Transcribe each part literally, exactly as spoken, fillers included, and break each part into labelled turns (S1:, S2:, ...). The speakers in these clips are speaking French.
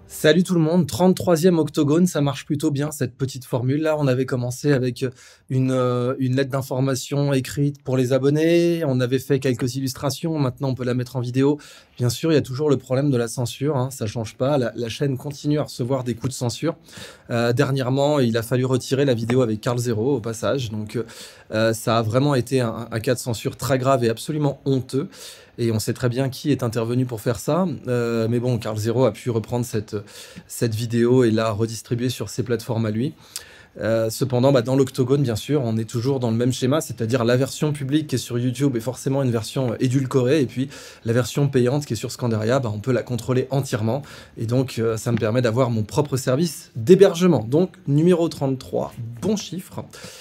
S1: Salut tout le monde, trente-troisième octogone, ça marche plutôt bien cette petite formule. Là, on avait commencé avec une, euh, une lettre d'information écrite pour les abonnés, on avait fait quelques illustrations, maintenant on peut la mettre en vidéo. Bien sûr, il y a toujours le problème de la censure, hein, ça change pas, la, la chaîne continue à recevoir des coups de censure. Euh, dernièrement, il a fallu retirer la vidéo avec Karl Zero au passage, donc euh, ça a vraiment été un, un cas de censure très grave et absolument honteux. Et on sait très bien qui est intervenu pour faire ça. Euh, mais bon, Karl Zero a pu reprendre cette, cette vidéo et la redistribuer sur ses plateformes à lui. Euh, cependant, bah, dans l'octogone, bien sûr, on est toujours dans le même schéma, c'est-à-dire la version publique qui est sur YouTube est forcément une version édulcorée, et puis la version payante qui est sur Scandaria, bah, on peut la contrôler entièrement. Et donc, euh, ça me permet d'avoir mon propre service d'hébergement. Donc, numéro trente-trois, bon chiffre.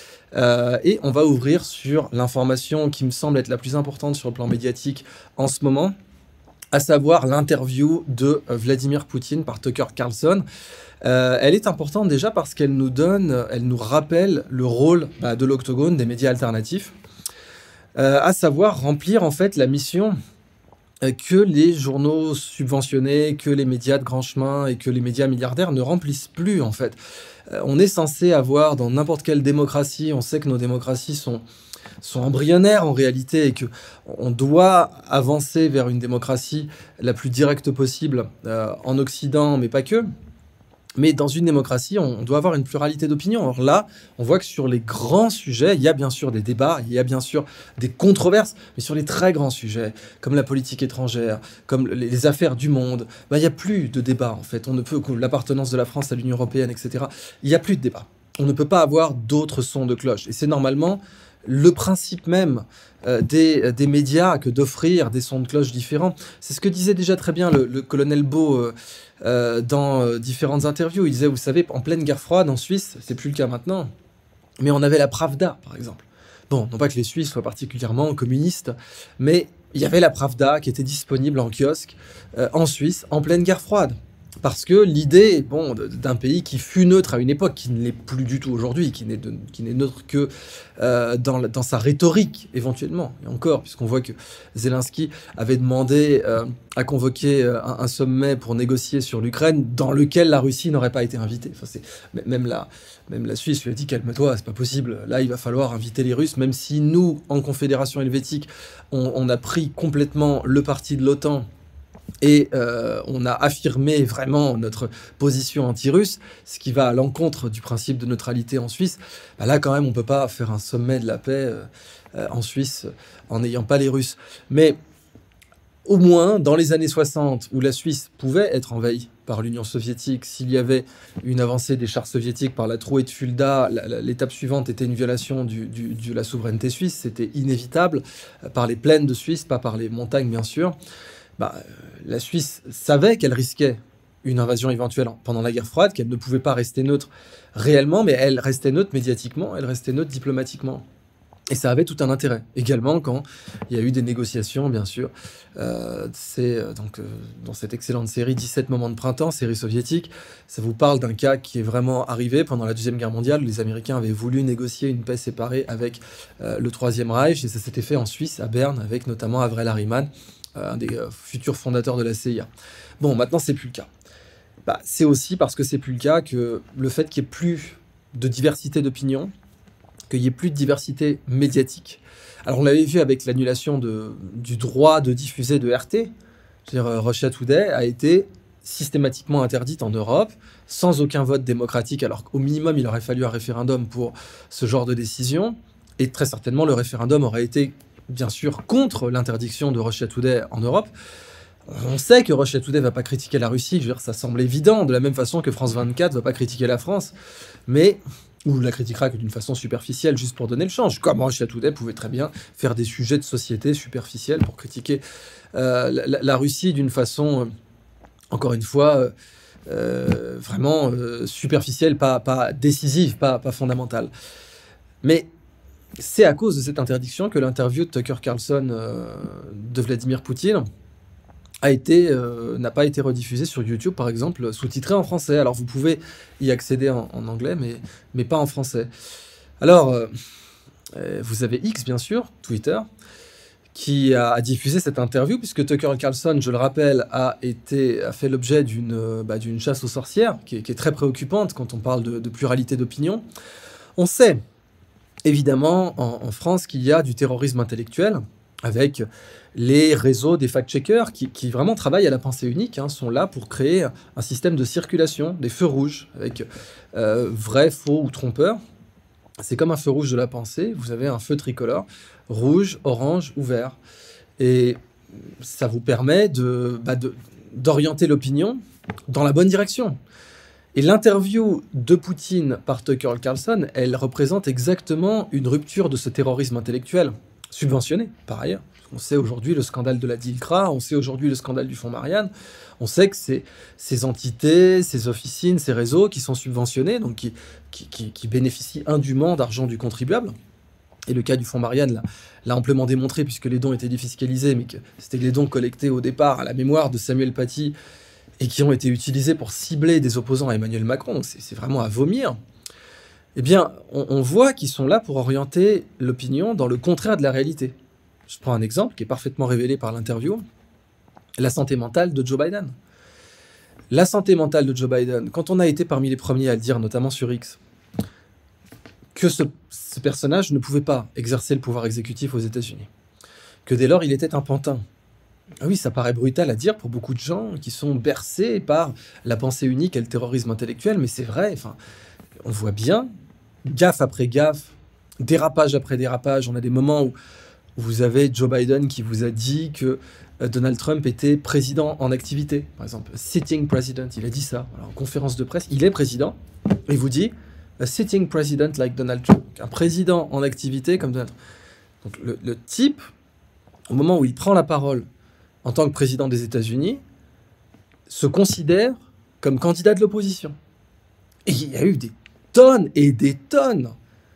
S1: Euh, et on va ouvrir sur l'information qui me semble être la plus importante sur le plan médiatique en ce moment, à savoir l'interview de Vladimir Poutine par Tucker Carlson. Euh, elle est importante déjà parce qu'elle nous donne, elle nous rappelle le rôle bah, de l'octogone, des médias alternatifs, euh, à savoir remplir en fait la mission que les journaux subventionnés, que les médias de grand chemin et que les médias milliardaires ne remplissent plus en fait. Euh, on est censé avoir dans n'importe quelle démocratie, on sait que nos démocraties sont, sont embryonnaires en réalité et qu'on doit avancer vers une démocratie la plus directe possible euh, en Occident, mais pas que. Mais dans une démocratie, on doit avoir une pluralité d'opinions. Alors là, on voit que sur les grands sujets, il y a bien sûr des débats, il y a bien sûr des controverses, mais sur les très grands sujets, comme la politique étrangère, comme les affaires du monde, ben, il n'y a plus de débat en fait. On ne peut que l'appartenance de la France à l'Union européenne, et cetera. Il n'y a plus de débat. On ne peut pas avoir d'autres sons de cloche. Et c'est normalement le principe même euh, des, des médias que d'offrir des sons de cloche différents. C'est ce que disait déjà très bien le, le colonel Beau euh, euh, dans euh, différentes interviews. Il disait, vous savez, en pleine guerre froide en Suisse, c'est plus le cas maintenant, mais on avait la Pravda, par exemple. Bon, non pas que les Suisses soient particulièrement communistes, mais il y avait la Pravda qui était disponible en kiosque euh, en Suisse en pleine guerre froide. Parce que l'idée bon, d'un pays qui fut neutre à une époque, qui ne l'est plus du tout aujourd'hui, qui n'est neutre que euh, dans, dans sa rhétorique, éventuellement, et encore, puisqu'on voit que Zelensky avait demandé euh, à convoquer euh, un, un sommet pour négocier sur l'Ukraine, dans lequel la Russie n'aurait pas été invitée. Enfin, même, la, même la Suisse lui a dit, calme-toi, c'est pas possible, là il va falloir inviter les Russes, même si nous, en Confédération helvétique, on, on a pris complètement le parti de l'OTAN, et euh, on a affirmé vraiment notre position anti-russe, ce qui va à l'encontre du principe de neutralité en Suisse. Bah là, quand même, on ne peut pas faire un sommet de la paix euh, euh, en Suisse en n'ayant pas les Russes. Mais au moins, dans les années soixante, où la Suisse pouvait être envahie par l'Union soviétique, s'il y avait une avancée des chars soviétiques par la trouée de Fulda, l'étape suivante était une violation du, du, de la souveraineté suisse, c'était inévitable, par les plaines de Suisse, pas par les montagnes, bien sûr. Bah, la Suisse savait qu'elle risquait une invasion éventuelle pendant la guerre froide, qu'elle ne pouvait pas rester neutre réellement, mais elle restait neutre médiatiquement, elle restait neutre diplomatiquement. Et ça avait tout un intérêt. Également quand il y a eu des négociations, bien sûr. Euh, c'est euh, donc euh, dans cette excellente série dix-sept moments de printemps, série soviétique, ça vous parle d'un cas qui est vraiment arrivé pendant la Deuxième Guerre mondiale. Les Américains avaient voulu négocier une paix séparée avec euh, le Troisième Reich, et ça s'était fait en Suisse, à Berne, avec notamment Avril Harriman, un des euh, futurs fondateurs de la C I A. Bon, maintenant, c'est plus le cas. Bah, c'est aussi parce que c'est plus le cas que le fait qu'il n'y ait plus de diversité d'opinion, qu'il n'y ait plus de diversité médiatique. Alors, on l'avait vu avec l'annulation du droit de diffuser de R T. C'est-à-dire, euh, Russia Today a été systématiquement interdite en Europe, sans aucun vote démocratique, alors qu'au minimum, il aurait fallu un référendum pour ce genre de décision. Et très certainement, le référendum aurait été bien sûr contre l'interdiction de Russia Today en Europe. On sait que Russia Today ne va pas critiquer la Russie, je veux dire, ça semble évident, de la même façon que France vingt-quatre ne va pas critiquer la France, mais ou la critiquera que d'une façon superficielle, juste pour donner le change, comme Russia Today pouvait très bien faire des sujets de société superficiels pour critiquer euh, la, la Russie d'une façon, euh, encore une fois, euh, euh, vraiment euh, superficielle, pas, pas décisive, pas, pas fondamentale. Mais c'est à cause de cette interdiction que l'interview de Tucker Carlson euh, de Vladimir Poutine a été, euh, n'a pas été rediffusée sur YouTube, par exemple, sous-titrée en français. Alors vous pouvez y accéder en, en anglais, mais, mais pas en français. Alors, euh, vous avez X, bien sûr, Twitter, qui a, a diffusé cette interview, puisque Tucker Carlson, je le rappelle, a, été, a fait l'objet d'une euh, bah, d'une chasse aux sorcières, qui est, qui est très préoccupante quand on parle de, de pluralité d'opinion. On sait, évidemment, en, en France, qu'il y a du terrorisme intellectuel, avec les réseaux des fact-checkers qui, qui vraiment travaillent à la pensée unique, hein, sont là pour créer un système de circulation, des feux rouges, avec euh, vrai, faux ou trompeur. C'est comme un feu rouge de la pensée, vous avez un feu tricolore, rouge, orange ou vert. Et ça vous permet de, bah de, d'orienter l'opinion dans la bonne direction. Et l'interview de Poutine par Tucker Carlson, elle représente exactement une rupture de ce terrorisme intellectuel, subventionné par ailleurs. On sait aujourd'hui le scandale de la DILCRA, on sait aujourd'hui le scandale du fonds Marianne, on sait que c'est ces entités, ces officines, ces réseaux qui sont subventionnés, donc qui, qui, qui, qui bénéficient indûment d'argent du contribuable. Et le cas du fonds Marianne l'a amplement démontré, puisque les dons étaient défiscalisés, mais que c'était les dons collectés au départ à la mémoire de Samuel Paty et qui ont été utilisés pour cibler des opposants à Emmanuel Macron, donc c'est vraiment à vomir. Eh bien, on, on voit qu'ils sont là pour orienter l'opinion dans le contraire de la réalité. Je prends un exemple qui est parfaitement révélé par l'interview, la santé mentale de Joe Biden. La santé mentale de Joe Biden, quand on a été parmi les premiers à le dire, notamment sur X, que ce, ce personnage ne pouvait pas exercer le pouvoir exécutif aux États-Unis, que dès lors il était un pantin. Ah oui, ça paraît brutal à dire pour beaucoup de gens qui sont bercés par la pensée unique et le terrorisme intellectuel, mais c'est vrai, enfin, on voit bien, gaffe après gaffe, dérapage après dérapage, on a des moments où vous avez Joe Biden qui vous a dit que Donald Trump était président en activité, par exemple, sitting president, il a dit ça, alors, en conférence de presse, il est président, et il vous dit a sitting president like Donald Trump, un président en activité comme Donald Trump. Donc le, le type, au moment où il prend la parole en tant que président des États-Unis, se considère comme candidat de l'opposition. Et il y a eu des tonnes et des tonnes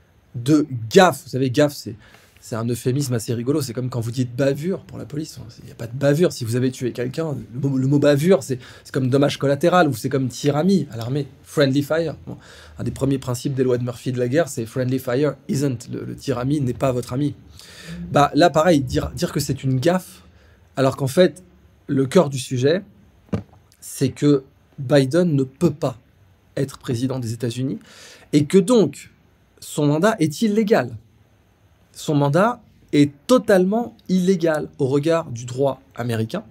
S1: de gaffes. Vous savez, gaffe, c'est c'est un euphémisme assez rigolo. C'est comme quand vous dites bavure pour la police. Il n'y a pas de bavure. Si vous avez tué quelqu'un, le mot, le mot bavure, c'est comme dommage collatéral ou c'est comme tir ami à l'armée. Friendly fire. Bon, un des premiers principes des lois de Murphy de la guerre, c'est friendly fire isn't. Le, le tir ami n'est pas votre ami. Bah, là, pareil, dire, dire que c'est une gaffe, alors qu'en fait, le cœur du sujet, c'est que Biden ne peut pas être président des États-Unis et que donc son mandat est illégal. Son mandat est totalement illégal au regard du droit américain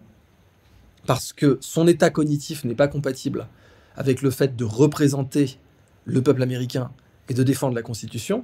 S1: parce que son état cognitif n'est pas compatible avec le fait de représenter le peuple américain et de défendre la Constitution.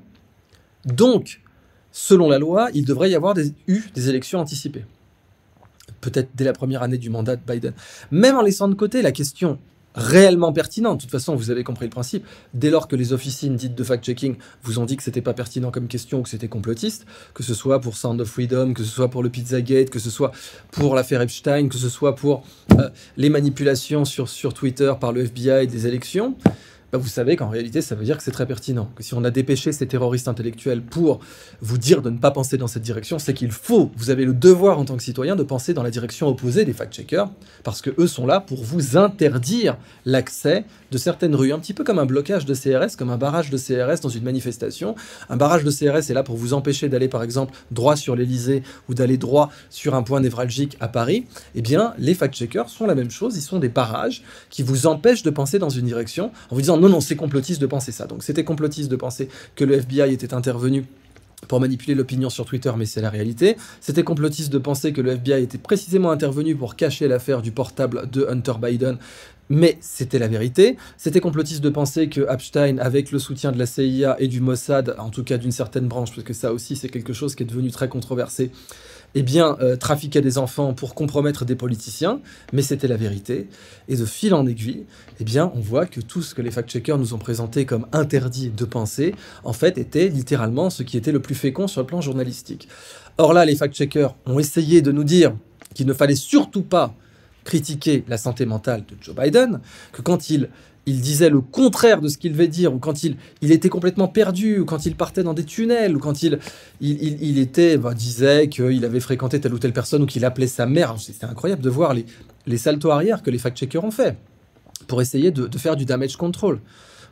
S1: Donc, selon la loi, il devrait y avoir des, eu des élections anticipées. Peut-être dès la première année du mandat de Biden. Même en laissant de côté la question réellement pertinente. De toute façon, vous avez compris le principe. Dès lors que les officines dites de fact-checking vous ont dit que c'était pas pertinent comme question ou que c'était complotiste, que ce soit pour Sound of Freedom, que ce soit pour le Pizzagate, que ce soit pour l'affaire Epstein, que ce soit pour euh, les manipulations sur, sur Twitter par le F B I des élections, bah vous savez qu'en réalité, ça veut dire que c'est très pertinent. Que si on a dépêché ces terroristes intellectuels pour vous dire de ne pas penser dans cette direction, c'est qu'il faut, vous avez le devoir en tant que citoyen de penser dans la direction opposée des fact-checkers, parce que eux sont là pour vous interdire l'accès de certaines rues, un petit peu comme un blocage de C R S, comme un barrage de C R S dans une manifestation. Un barrage de C R S est là pour vous empêcher d'aller, par exemple, droit sur l'Élysée ou d'aller droit sur un point névralgique à Paris. Eh bien, les fact-checkers sont la même chose, ils sont des barrages qui vous empêchent de penser dans une direction en vous disant non, non, c'est complotiste de penser ça. Donc c'était complotiste de penser que le F B I était intervenu pour manipuler l'opinion sur Twitter, mais c'est la réalité. C'était complotiste de penser que le F B I était précisément intervenu pour cacher l'affaire du portable de Hunter Biden, mais c'était la vérité. C'était complotiste de penser que Epstein, avec le soutien de la C I A et du Mossad, en tout cas d'une certaine branche, parce que ça aussi c'est quelque chose qui est devenu très controversé, eh bien, euh, trafiquait des enfants pour compromettre des politiciens, mais c'était la vérité. Et de fil en aiguille, eh bien, on voit que tout ce que les fact-checkers nous ont présenté comme interdit de penser, en fait, était littéralement ce qui était le plus fécond sur le plan journalistique. Or là, les fact-checkers ont essayé de nous dire qu'il ne fallait surtout pas critiquer la santé mentale de Joe Biden, que quand il... il disait le contraire de ce qu'il devait dire, ou quand il, il était complètement perdu, ou quand il partait dans des tunnels, ou quand il, il, il, il était, bah, disait qu'il avait fréquenté telle ou telle personne, ou qu'il appelait sa mère. C'était incroyable de voir les, les saltos arrière que les fact-checkers ont fait pour essayer de, de faire du damage control.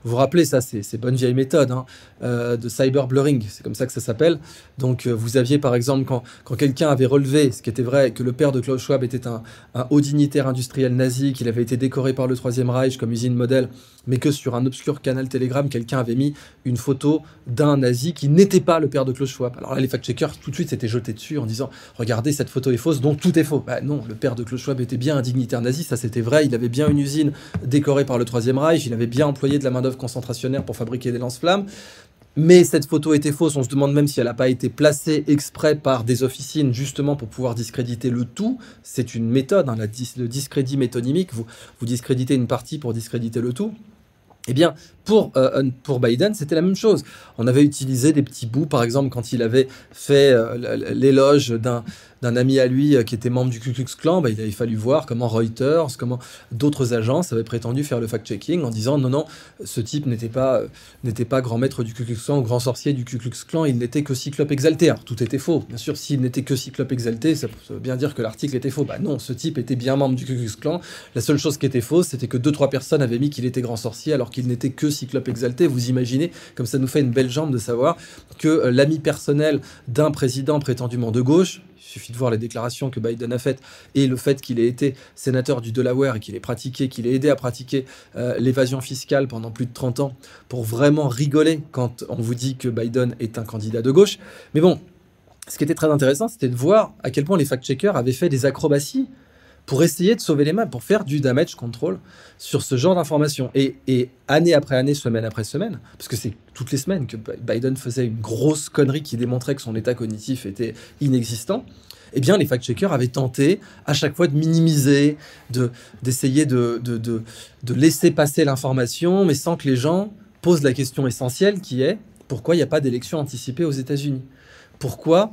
S1: Vous vous rappelez, ça, c'est ces bonnes vieilles méthodes hein, euh, de cyber blurring, c'est comme ça que ça s'appelle. Donc, euh, vous aviez par exemple, quand, quand quelqu'un avait relevé, ce qui était vrai, que le père de Klaus Schwab était un, un haut dignitaire industriel nazi, qu'il avait été décoré par le Troisième Reich comme usine modèle, mais que sur un obscur canal Telegram, quelqu'un avait mis une photo d'un nazi qui n'était pas le père de Klaus Schwab. Alors là, les fact-checkers, tout de suite, s'étaient jetés dessus en disant « Regardez, cette photo est fausse, donc tout est faux. » Bah non, le père de Klaus Schwab était bien un dignitaire nazi, ça c'était vrai, il avait bien une usine décorée par le Troisième Reich, il avait bien employé de la main-d'œuvre concentrationnaire pour fabriquer des lance-flammes. Mais cette photo était fausse, on se demande même si elle n'a pas été placée exprès par des officines justement pour pouvoir discréditer le tout. C'est une méthode, hein, la dis le discrédit métonymique, vous, vous discréditez une partie pour discréditer le tout. Eh bien, pour, euh, pour Biden, c'était la même chose. On avait utilisé des petits bouts, par exemple, quand il avait fait euh, l'éloge d'un d'un ami à lui euh, qui était membre du Ku Klux Klan, bah, il avait fallu voir comment Reuters, comment d'autres agences avaient prétendu faire le fact-checking en disant non, non, ce type n'était pas, euh, n'était pas grand maître du Ku Klux Klan ou grand sorcier du Ku Klux Klan, il n'était que cyclope exalté. Alors, tout était faux. Bien sûr, s'il n'était que cyclope exalté, ça veut bien dire que l'article était faux. Bah non, ce type était bien membre du Ku Klux Klan. La seule chose qui était fausse, c'était que deux, trois personnes avaient mis qu'il était grand sorcier alors qu'il n'était que cyclope exalté. Vous imaginez, comme ça nous fait une belle jambe de savoir que euh, l'ami personnel d'un président prétendument de gauche, il suffit de voir les déclarations que Biden a faites et le fait qu'il ait été sénateur du Delaware et qu'il ait pratiqué, qu'il ait aidé à pratiquer euh, l'évasion fiscale pendant plus de trente ans pour vraiment rigoler quand on vous dit que Biden est un candidat de gauche. Mais bon, ce qui était très intéressant, c'était de voir à quel point les fact-checkers avaient fait des acrobaties pour essayer de sauver les mains, pour faire du damage control sur ce genre d'informations. Et, et année après année, semaine après semaine, parce que c'est toutes les semaines que Biden faisait une grosse connerie qui démontrait que son état cognitif était inexistant, eh bien, les fact-checkers avaient tenté à chaque fois de minimiser, de, d'essayer de, de, de, de laisser passer l'information, mais sans que les gens posent la question essentielle qui est « Pourquoi il n'y a pas d'élection anticipée aux États-Unis ? Pourquoi ?»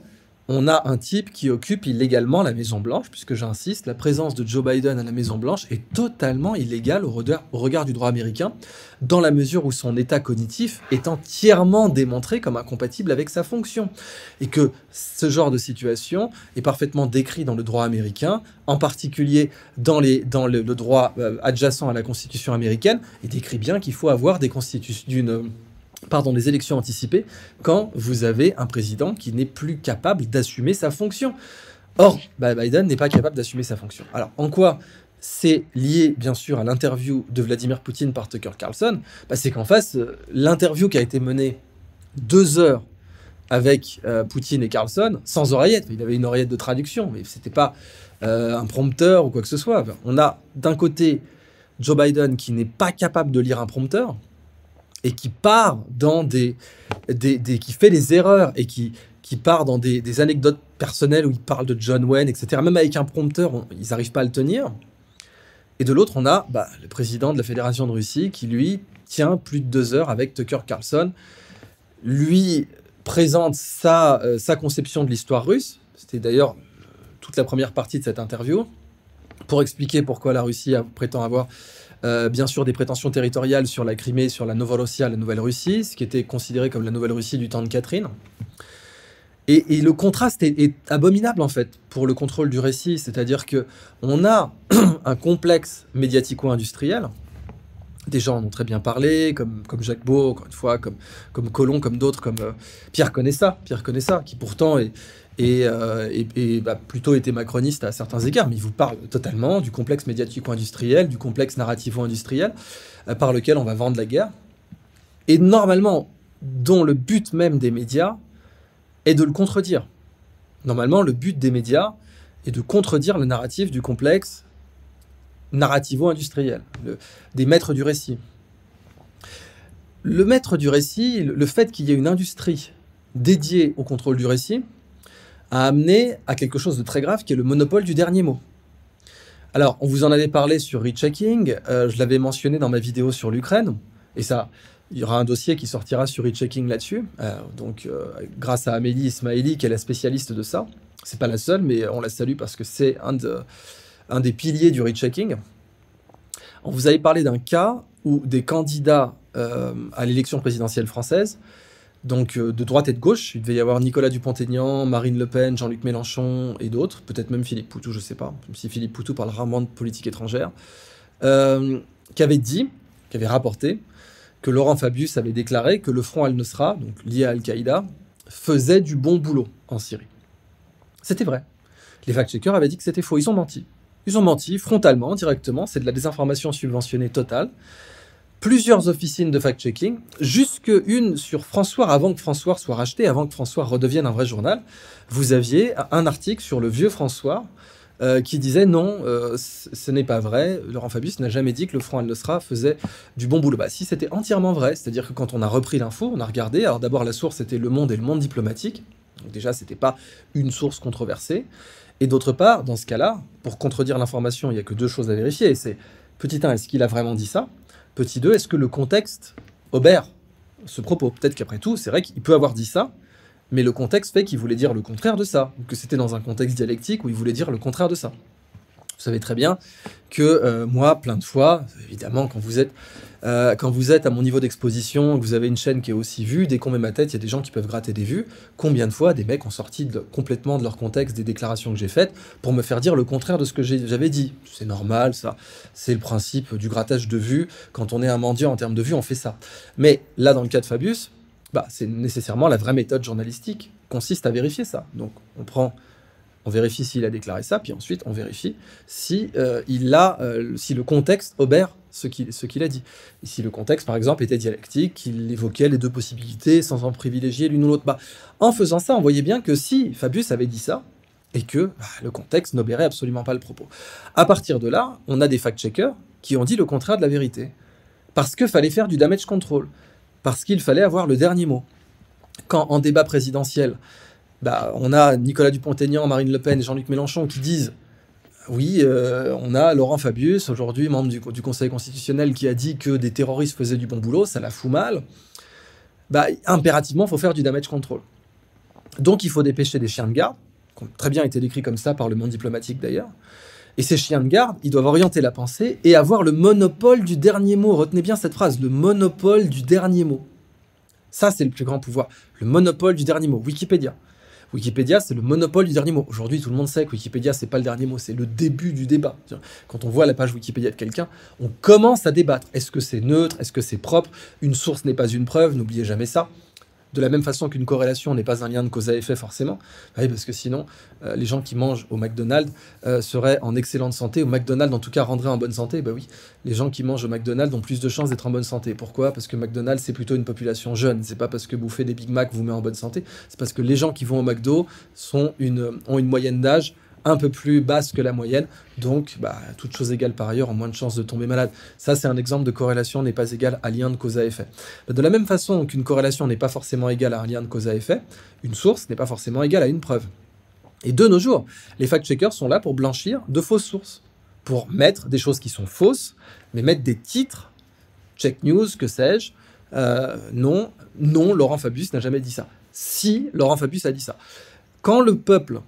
S1: On a un type qui occupe illégalement la Maison-Blanche, puisque j'insiste, la présence de Joe Biden à la Maison-Blanche est totalement illégale au regard, au regard du droit américain, dans la mesure où son état cognitif est entièrement démontré comme incompatible avec sa fonction. Et que ce genre de situation est parfaitement décrit dans le droit américain, en particulier dans, les, dans le, le droit euh, adjacent à la Constitution américaine, et décrit bien qu'il faut avoir des constitutions d'une... Pardon, des élections anticipées quand vous avez un président qui n'est plus capable d'assumer sa fonction. Or, bah, Biden n'est pas capable d'assumer sa fonction. Alors, en quoi c'est lié, bien sûr, à l'interview de Vladimir Poutine par Tucker Carlson? Bah, c'est qu'en face, euh, l'interview qui a été menée deux heures avec euh, Poutine et Carlson, sans oreillette, il avait une oreillette de traduction, mais c'était pas euh, un prompteur ou quoi que ce soit. On a d'un côté Joe Biden qui n'est pas capable de lire un prompteur, et qui part dans des, des, des qui fait des erreurs et qui, qui part dans des, des anecdotes personnelles où il parle de John Wayne, et cetera. Même avec un prompteur, on, ils n'arrivent pas à le tenir. Et de l'autre, on a bah, le président de la Fédération de Russie qui, lui, tient plus de deux heures avec Tucker Carlson, lui présente sa, euh, sa conception de l'histoire russe. C'était d'ailleurs toute la première partie de cette interview, pour expliquer pourquoi la Russie a, prétend avoir Euh, bien sûr des prétentions territoriales sur la Crimée, sur la Novorossia, la Nouvelle-Russie, ce qui était considéré comme la Nouvelle-Russie du temps de Catherine. Et, et le contraste est, est abominable, en fait, pour le contrôle du récit. C'est-à-dire qu'on a un complexe médiatico-industriel. Des gens en ont très bien parlé, comme, comme Jacques Beau, encore une fois, comme, comme Colomb, comme d'autres, comme euh, Pierre Conessa, Pierre Conessa, qui pourtant est... et, euh, et, et bah, plutôt été macroniste à certains égards, mais il vous parle totalement du complexe médiatico-industriel, du complexe narrativo-industriel, euh, par lequel on va vendre la guerre, et normalement, dont le but même des médias est de le contredire. Normalement, le but des médias est de contredire le narratif du complexe narrativo-industriel, le, des maîtres du récit. Le maître du récit, le, le fait qu'il y ait une industrie dédiée au contrôle du récit, a amené à quelque chose de très grave qui est le monopole du dernier mot. Alors, on vous en avait parlé sur Rechecking, euh, je l'avais mentionné dans ma vidéo sur l'Ukraine, et ça, il y aura un dossier qui sortira sur Rechecking là-dessus, euh, donc euh, grâce à Amélie Ismaili, qui est la spécialiste de ça. C'est pas la seule, mais on la salue parce que c'est un, de, un des piliers du Rechecking. On vous avait parlé d'un cas où des candidats euh, à l'élection présidentielle française, donc euh, de droite et de gauche, il devait y avoir Nicolas Dupont-Aignan, Marine Le Pen, Jean-Luc Mélenchon et d'autres, peut-être même Philippe Poutou, je ne sais pas, même si Philippe Poutou parle rarement de politique étrangère, euh, qui avait dit, qui avait rapporté que Laurent Fabius avait déclaré que le front Al-Nusra, donc lié à Al-Qaïda, faisait du bon boulot en Syrie. C'était vrai. Les fact-checkers avaient dit que c'était faux. Ils ont menti. Ils ont menti frontalement, directement. C'est de la désinformation subventionnée totale. Plusieurs officines de fact-checking, jusque une sur François, avant que François soit racheté, avant que François redevienne un vrai journal. Vous aviez un article sur le vieux François euh, qui disait non, euh, ce n'est pas vrai. Laurent Fabius n'a jamais dit que le front Al-Nusra faisait du bon boulot. Bah, si, c'était entièrement vrai. C'est-à-dire que quand on a repris l'info, on a regardé. Alors d'abord, la source était Le Monde et Le Monde diplomatique. Donc déjà, c'était pas une source controversée. Et d'autre part, dans ce cas-là, pour contredire l'information, il n'y a que deux choses à vérifier. C'est, petit un, est-ce qu'il a vraiment dit ça? Petit deux, est-ce que le contexte obère ce propos? Peut-être qu'après tout, c'est vrai qu'il peut avoir dit ça, mais le contexte fait qu'il voulait dire le contraire de ça, ou que c'était dans un contexte dialectique où il voulait dire le contraire de ça. Vous savez très bien que euh, moi, plein de fois, évidemment, quand vous êtes, euh, quand vous êtes à mon niveau d'exposition, que vous avez une chaîne qui est aussi vue, dès qu'on met ma tête, il y a des gens qui peuvent gratter des vues. Combien de fois des mecs ont sorti de, complètement de leur contexte des déclarations que j'ai faites pour me faire dire le contraire de ce que j'avais dit? C'est normal, ça. C'est le principe du grattage de vues. Quand on est un mendiant en termes de vues, on fait ça. Mais là, dans le cas de Fabius, bah, c'est nécessairement la vraie méthode journalistique consiste à vérifier ça. Donc, on prend... On vérifie s'il a déclaré ça, puis ensuite on vérifie si, euh, il a, euh, si le contexte obère ce qu'il ce qu'il a dit. Et si le contexte, par exemple, était dialectique, qu'il évoquait les deux possibilités sans en privilégier l'une ou l'autre. Bah, en faisant ça, on voyait bien que si Fabius avait dit ça, et que bah, le contexte n'obérait absolument pas le propos. À partir de là, on a des fact-checkers qui ont dit le contraire de la vérité. Parce qu'il fallait faire du damage control. Parce qu'il fallait avoir le dernier mot. Quand, en débat présidentiel, bah, on a Nicolas Dupont-Aignan, Marine Le Pen et Jean-Luc Mélenchon qui disent oui, euh, on a Laurent Fabius, aujourd'hui membre du, du Conseil constitutionnel, qui a dit que des terroristes faisaient du bon boulot, ça la fout mal. Bah, impérativement, il faut faire du damage control. Donc il faut dépêcher des chiens de garde, qui ont très bien été décrits comme ça par le monde diplomatique d'ailleurs. Et ces chiens de garde, ils doivent orienter la pensée et avoir le monopole du dernier mot. Retenez bien cette phrase, le monopole du dernier mot. Ça, c'est le plus grand pouvoir. Le monopole du dernier mot. Wikipédia. Wikipédia, c'est le monopole du dernier mot. Aujourd'hui, tout le monde sait que Wikipédia, c'est pas le dernier mot, c'est le début du débat. Quand on voit la page Wikipédia de quelqu'un, on commence à débattre. Est-ce que c'est neutre? Est-ce que c'est propre? Une source n'est pas une preuve, n'oubliez jamais ça. De la même façon qu'une corrélation n'est pas un lien de cause à effet, forcément. Oui, parce que sinon, euh, les gens qui mangent au McDonald's euh, seraient en excellente santé. Au McDonald's, en tout cas, rendrait en bonne santé. Bah oui, les gens qui mangent au McDonald's ont plus de chances d'être en bonne santé. Pourquoi? Parce que McDonald's, c'est plutôt une population jeune. C'est pas parce que bouffer des Big Mac vous met en bonne santé. C'est parce que les gens qui vont au McDo sont une, ont une moyenne d'âge un peu plus basse que la moyenne, donc bah, toute chose égale par ailleurs, ont moins de chances de tomber malade. Ça, c'est un exemple de corrélation n'est pas égale à lien de cause à effet. De la même façon qu'une corrélation n'est pas forcément égale à un lien de cause à effet, une source n'est pas forcément égale à une preuve. Et de nos jours, les fact-checkers sont là pour blanchir de fausses sources, pour mettre des choses qui sont fausses, mais mettre des titres, check news, que sais-je, euh, non, non, Laurent Fabius n'a jamais dit ça. Si, Laurent Fabius a dit ça. Quand le peuple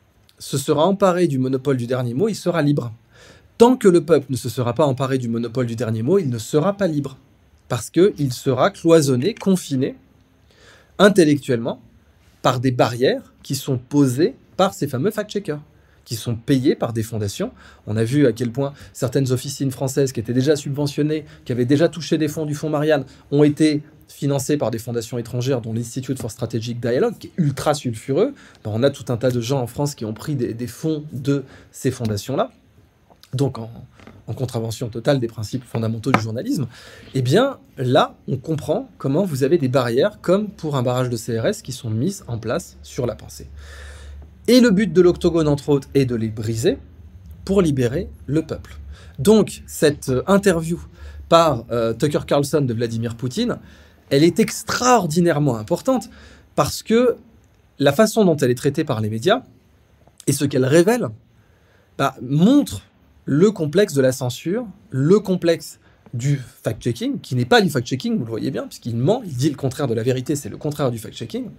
S1: se sera emparé du monopole du dernier mot, il sera libre. Tant que le peuple ne se sera pas emparé du monopole du dernier mot, il ne sera pas libre. Parce qu'il sera cloisonné, confiné, intellectuellement, par des barrières qui sont posées par ces fameux fact-checkers, qui sont payés par des fondations. On a vu à quel point certaines officines françaises qui étaient déjà subventionnées, qui avaient déjà touché des fonds du fonds Marianne, ont été financés par des fondations étrangères, dont l'Institute for Strategic Dialogue, qui est ultra sulfureux. Ben, on a tout un tas de gens en France qui ont pris des, des fonds de ces fondations-là, donc en, en contravention totale des principes fondamentaux du journalisme. Eh bien, là, on comprend comment vous avez des barrières, comme pour un barrage de C R S, qui sont mises en place sur la pensée. Et le but de l'Octogone, entre autres, est de les briser pour libérer le peuple. Donc, cette interview par euh, Tucker Carlson de Vladimir Poutine, elle est extraordinairement importante parce que la façon dont elle est traitée par les médias et ce qu'elle révèle bah, montre le complexe de la censure, le complexe du fact-checking, qui n'est pas du fact-checking, vous le voyez bien, puisqu'il ment, il dit le contraire de la vérité, c'est le contraire du fact-checking.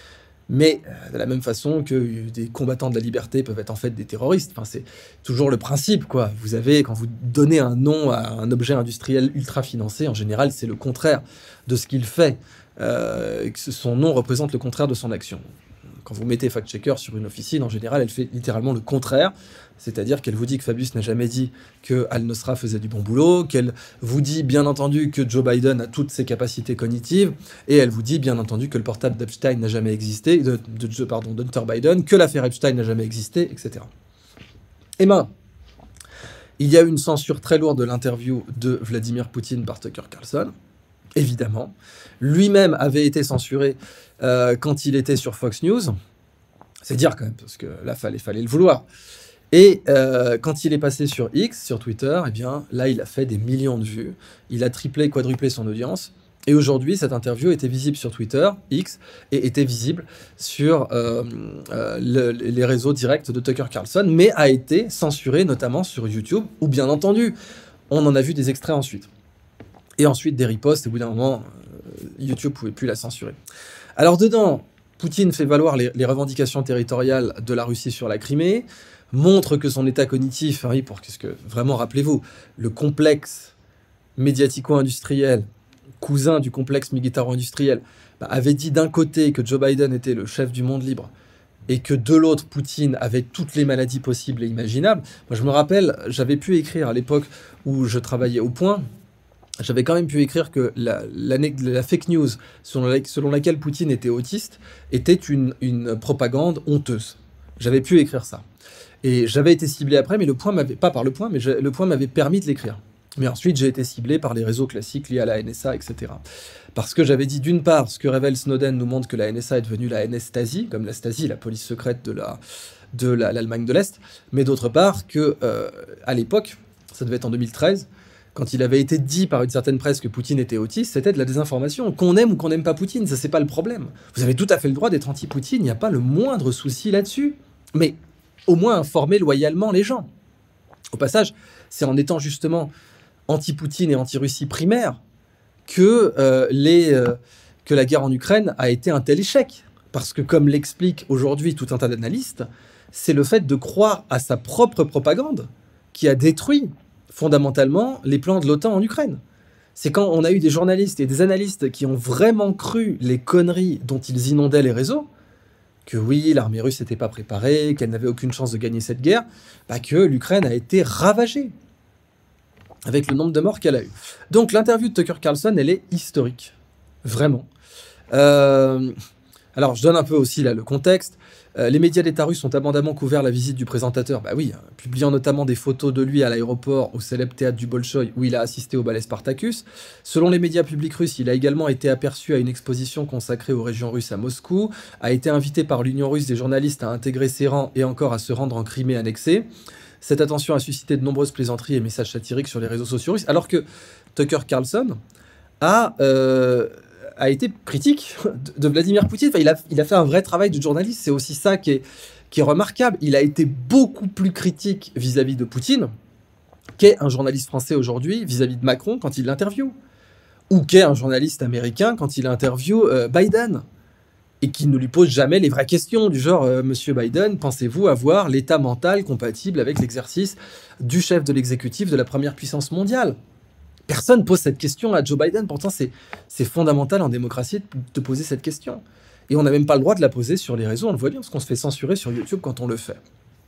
S1: Mais euh, de la même façon que des combattants de la liberté peuvent être en fait des terroristes. Enfin, c'est toujours le principe, quoi. Vous avez, quand vous donnez un nom à un objet industriel ultra financé, en général, c'est le contraire de ce qu'il fait. Euh, que son nom représente le contraire de son action. Quand vous mettez fact-checker sur une officine, en général, elle fait littéralement le contraire. C'est-à-dire qu'elle vous dit que Fabius n'a jamais dit que Al-Nosra faisait du bon boulot, qu'elle vous dit bien entendu que Joe Biden a toutes ses capacités cognitives, et elle vous dit bien entendu que le portable d'Epstein n'a jamais existé, de, de, de pardon, d'Hunter Biden, que l'affaire Epstein n'a jamais existé, et cetera. Et ben, il y a eu une censure très lourde de l'interview de Vladimir Poutine par Tucker Carlson, évidemment. Lui-même avait été censuré euh, quand il était sur Fox News. C'est dire quand même, parce que là, il fallait, fallait le vouloir. Et euh, quand il est passé sur X, sur Twitter, eh bien, là, il a fait des millions de vues. Il a triplé, quadruplé son audience. Et aujourd'hui, cette interview était visible sur Twitter, X, et était visible sur euh, euh, le, les réseaux directs de Tucker Carlson, mais a été censurée notamment sur YouTube, où bien entendu, on en a vu des extraits ensuite. Et ensuite des ripostes, et au bout d'un moment, euh, YouTube ne pouvait plus la censurer. Alors dedans, Poutine fait valoir les, les revendications territoriales de la Russie sur la Crimée, montre que son état cognitif, hein, oui, pour que, que vraiment, rappelez-vous, le complexe médiatico-industriel, cousin du complexe militaro-industriel, bah, avait dit d'un côté que Joe Biden était le chef du monde libre, et que de l'autre, Poutine avait toutes les maladies possibles et imaginables. Moi, je me rappelle, j'avais pu écrire à l'époque où je travaillais au Point, j'avais quand même pu écrire que la, la, la fake news selon, la, selon laquelle Poutine était autiste était une, une propagande honteuse. J'avais pu écrire ça. Et j'avais été ciblé après, mais le Point m'avait, pas par le Point, mais je, le Point m'avait permis de l'écrire. Mais ensuite, j'ai été ciblé par les réseaux classiques liés à la N S A, et cetera. Parce que j'avais dit, d'une part, ce que révèle Snowden nous montre que la N S A est devenue la N S Stasi, comme la Stasi, la police secrète de, la, de la, l'Allemagne de l'Est, mais d'autre part, que euh, à l'époque, ça devait être en deux mille treize, quand il avait été dit par une certaine presse que Poutine était autiste, c'était de la désinformation. Qu'on aime ou qu'on n'aime pas Poutine, ça c'est pas le problème. Vous avez tout à fait le droit d'être anti-Poutine, il n'y a pas le moindre souci là-dessus. Mais au moins informer loyalement les gens. Au passage, c'est en étant justement anti-Poutine et anti-Russie primaire que, euh, les, euh, que la guerre en Ukraine a été un tel échec. Parce que comme l'explique aujourd'hui tout un tas d'analystes, c'est le fait de croire à sa propre propagande qui a détruit fondamentalement les plans de l'OTAN en Ukraine. C'est quand on a eu des journalistes et des analystes qui ont vraiment cru les conneries dont ils inondaient les réseaux, que oui, l'armée russe n'était pas préparée, qu'elle n'avait aucune chance de gagner cette guerre, bah que l'Ukraine a été ravagée, avec le nombre de morts qu'elle a eu. Donc l'interview de Tucker Carlson, elle est historique, vraiment. Euh... Alors je donne un peu aussi là le contexte. Euh, les médias d'État russes ont abondamment couvert la visite du présentateur, bah oui, hein, publiant notamment des photos de lui à l'aéroport au célèbre théâtre du Bolchoï où il a assisté au ballet Spartacus. Selon les médias publics russes, il a également été aperçu à une exposition consacrée aux régions russes à Moscou, a été invité par l'Union russe des journalistes à intégrer ses rangs et encore à se rendre en Crimée annexée. Cette attention a suscité de nombreuses plaisanteries et messages satiriques sur les réseaux sociaux russes, alors que Tucker Carlson a... Euh, a été critique de Vladimir Poutine. Enfin, il, a, il a fait un vrai travail de journaliste. C'est aussi ça qui est, qui est remarquable. Il a été beaucoup plus critique vis-à-vis de Poutine qu'est un journaliste français aujourd'hui vis-à-vis de Macron quand il l'interviewe. Ou qu'est un journaliste américain quand il interviewe euh, Biden. Et qui ne lui pose jamais les vraies questions du genre euh, « Monsieur Biden, pensez-vous avoir l'état mental compatible avec l'exercice du chef de l'exécutif de la première puissance mondiale ?» Personne ne pose cette question à Joe Biden. Pourtant, c'est, c'est fondamental en démocratie de poser cette question. Et on n'a même pas le droit de la poser sur les réseaux. On le voit bien parce qu'on se fait censurer sur YouTube quand on le fait.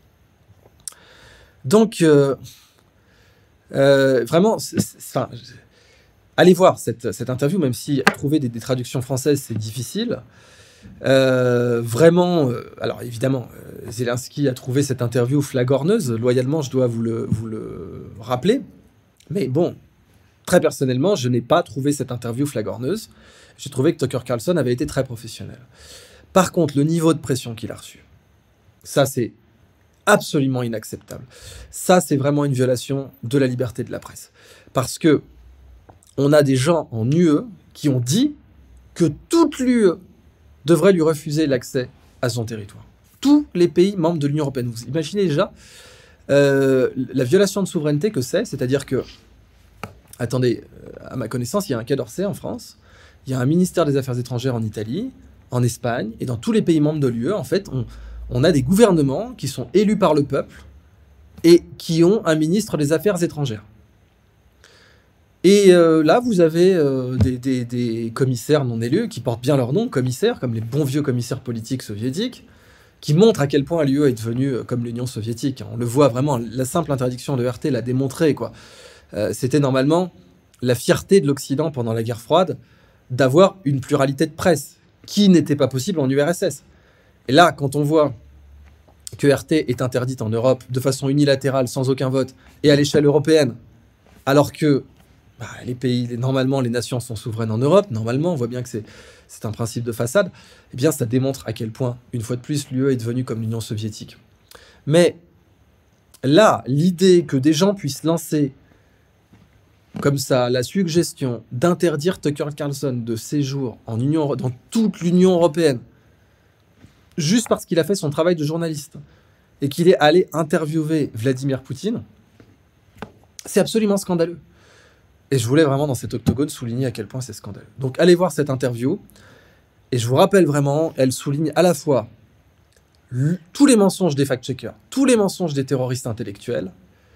S1: Donc, euh, euh, vraiment, c'est, c'est, enfin, allez voir cette, cette interview, même si trouver des, des traductions françaises, c'est difficile. Euh, vraiment, euh, alors évidemment, euh, Zelensky a trouvé cette interview flagorneuse. Loyalement, je dois vous le, vous le rappeler. Mais bon... Très personnellement, je n'ai pas trouvé cette interview flagorneuse. J'ai trouvé que Tucker Carlson avait été très professionnel. Par contre, le niveau de pression qu'il a reçu, ça c'est absolument inacceptable. Ça c'est vraiment une violation de la liberté de la presse. Parce que on a des gens en U E qui ont dit que toute l'U E devrait lui refuser l'accès à son territoire. Tous les pays membres de l'Union européenne. Vous imaginez déjà euh, la violation de souveraineté que c'est, c'est-à-dire que attendez, à ma connaissance, il y a un Quai d'Orsay en France, il y a un ministère des Affaires étrangères en Italie, en Espagne, et dans tous les pays membres de l'U E, en fait, on, on a des gouvernements qui sont élus par le peuple et qui ont un ministre des Affaires étrangères. Et euh, là, vous avez euh, des, des, des commissaires non élus qui portent bien leur nom, commissaires, comme les bons vieux commissaires politiques soviétiques, qui montrent à quel point l'U E est devenue euh, comme l'Union soviétique. On le voit vraiment, la simple interdiction de R T l'a démontré, quoi. Euh, C'était normalement la fierté de l'Occident pendant la guerre froide d'avoir une pluralité de presse, qui n'était pas possible en U R S S. Et là, quand on voit que R T est interdite en Europe de façon unilatérale, sans aucun vote, et à l'échelle européenne, alors que bah, les pays, normalement, les nations sont souveraines en Europe, normalement, on voit bien que c'est c'est un principe de façade, eh bien, ça démontre à quel point, une fois de plus, l'U E est devenue comme l'Union soviétique. Mais là, l'idée que des gens puissent lancer comme ça la suggestion d'interdire Tucker Carlson de séjour en Union, dans toute l'Union européenne, juste parce qu'il a fait son travail de journaliste et qu'il est allé interviewer Vladimir Poutine, c'est absolument scandaleux. Et je voulais vraiment, dans cet octogone, souligner à quel point c'est scandaleux. Donc, allez voir cette interview. Et je vous rappelle vraiment, elle souligne à la fois tous les mensonges des fact-checkers, tous les mensonges des terroristes intellectuels,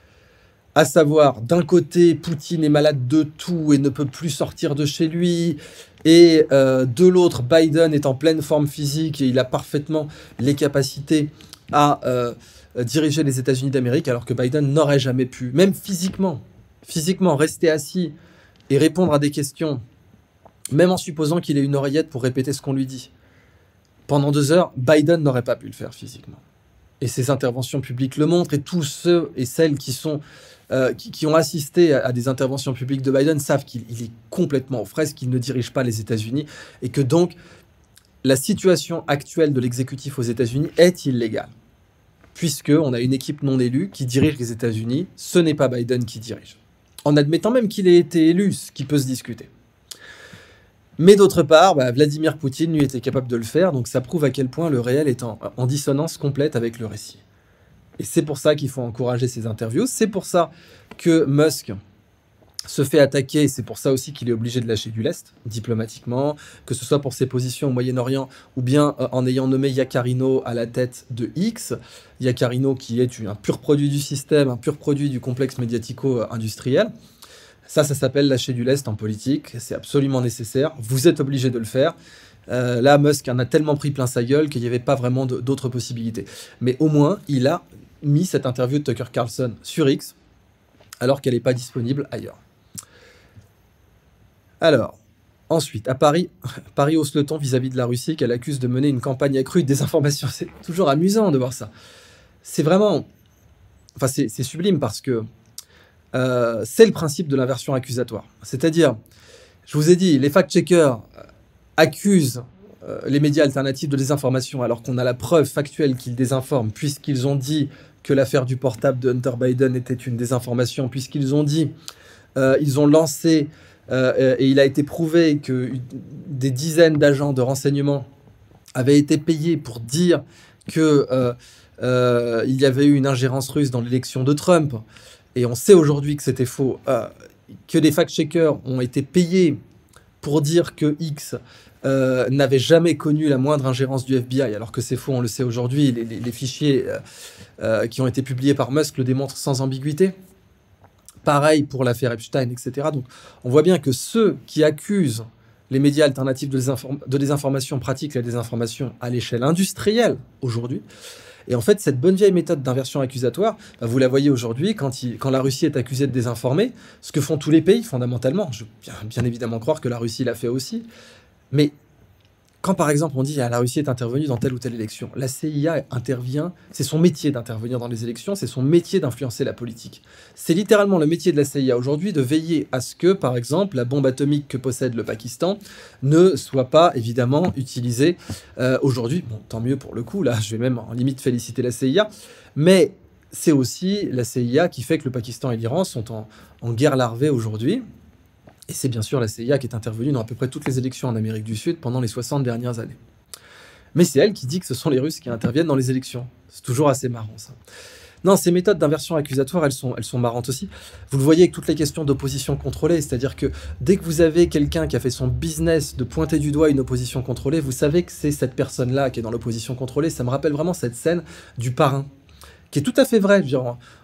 S1: à savoir, d'un côté, Poutine est malade de tout et ne peut plus sortir de chez lui, et euh, de l'autre, Biden est en pleine forme physique et il a parfaitement les capacités à euh, diriger les États-Unis d'Amérique, alors que Biden n'aurait jamais pu, même physiquement, physiquement, rester assis et répondre à des questions, même en supposant qu'il ait une oreillette pour répéter ce qu'on lui dit. Pendant deux heures, Biden n'aurait pas pu le faire physiquement. Et ses interventions publiques le montrent, et tous ceux et celles qui, sont, euh, qui, qui ont assisté à, à des interventions publiques de Biden savent qu'il est complètement aux fraises, qu'il ne dirige pas les États-Unis, et que donc la situation actuelle de l'exécutif aux États-Unis est illégale, puisqu'on a une équipe non élue qui dirige les États-Unis, ce n'est pas Biden qui dirige. En admettant même qu'il ait été élu, ce qui peut se discuter. Mais d'autre part, bah, Vladimir Poutine, lui, était capable de le faire, donc ça prouve à quel point le réel est en, en dissonance complète avec le récit. Et c'est pour ça qu'il faut encourager ces interviews, c'est pour ça que Musk se fait attaquer, c'est pour ça aussi qu'il est obligé de lâcher du lest, diplomatiquement, que ce soit pour ses positions au Moyen-Orient, ou bien euh, en ayant nommé Yaccarino à la tête de X, Yaccarino qui est un pur produit du système, un pur produit du complexe médiatico-industriel. Ça, ça s'appelle lâcher du lest en politique, c'est absolument nécessaire, vous êtes obligé de le faire. Euh, là, Musk en a tellement pris plein sa gueule qu'il n'y avait pas vraiment d'autres possibilités. Mais au moins, il a mis cette interview de Tucker Carlson sur X, alors qu'elle n'est pas disponible ailleurs. Alors, ensuite, à Paris, Paris hausse le ton vis-à-vis de la Russie qu'elle accuse de mener une campagne accrue de désinformation. C'est toujours amusant de voir ça. C'est vraiment... Enfin, c'est sublime parce que euh, c'est le principe de l'inversion accusatoire. C'est-à-dire, je vous ai dit, les fact-checkers accusent euh, les médias alternatifs de désinformation alors qu'on a la preuve factuelle qu'ils désinforment, puisqu'ils ont dit que l'affaire du portable de Hunter Biden était une désinformation, puisqu'ils ont dit, euh, ils ont lancé... Euh, et il a été prouvé que des dizaines d'agents de renseignement avaient été payés pour dire qu'il euh, euh, y avait eu une ingérence russe dans l'élection de Trump. Et on sait aujourd'hui que c'était faux. Euh, que des fact-checkers ont été payés pour dire que X euh, n'avait jamais connu la moindre ingérence du F B I, alors que c'est faux, on le sait aujourd'hui. Les, les, les fichiers euh, euh, qui ont été publiés par Musk le démontrent sans ambiguïté. Pareil pour l'affaire Epstein, et cetera. Donc, on voit bien que ceux qui accusent les médias alternatifs de, désinform de désinformation pratiquent la désinformation à l'échelle industrielle aujourd'hui. Et en fait, cette bonne vieille méthode d'inversion accusatoire, bah, vous la voyez aujourd'hui quand, quand la Russie est accusée de désinformer, ce que font tous les pays fondamentalement. Je veux bien, bien évidemment croire que la Russie l'a fait aussi. Mais quand par exemple on dit ah, la Russie est intervenue dans telle ou telle élection, la C I A intervient, c'est son métier d'intervenir dans les élections, c'est son métier d'influencer la politique. C'est littéralement le métier de la C I A aujourd'hui de veiller à ce que, par exemple, la bombe atomique que possède le Pakistan ne soit pas évidemment utilisée euh, aujourd'hui. Bon, tant mieux pour le coup, là je vais même en limite féliciter la C I A, mais c'est aussi la C I A qui fait que le Pakistan et l'Iran sont en, en guerre larvée aujourd'hui. Et c'est bien sûr la C I A qui est intervenue dans à peu près toutes les élections en Amérique du Sud pendant les soixante dernières années. Mais c'est elle qui dit que ce sont les Russes qui interviennent dans les élections. C'est toujours assez marrant, ça. Non, ces méthodes d'inversion accusatoire, elles sont, elles sont marrantes aussi. Vous le voyez avec toutes les questions d'opposition contrôlée, c'est-à-dire que dès que vous avez quelqu'un qui a fait son business de pointer du doigt une opposition contrôlée, vous savez que c'est cette personne-là qui est dans l'opposition contrôlée. Ça me rappelle vraiment cette scène du parrain, qui est tout à fait vraie. Genre,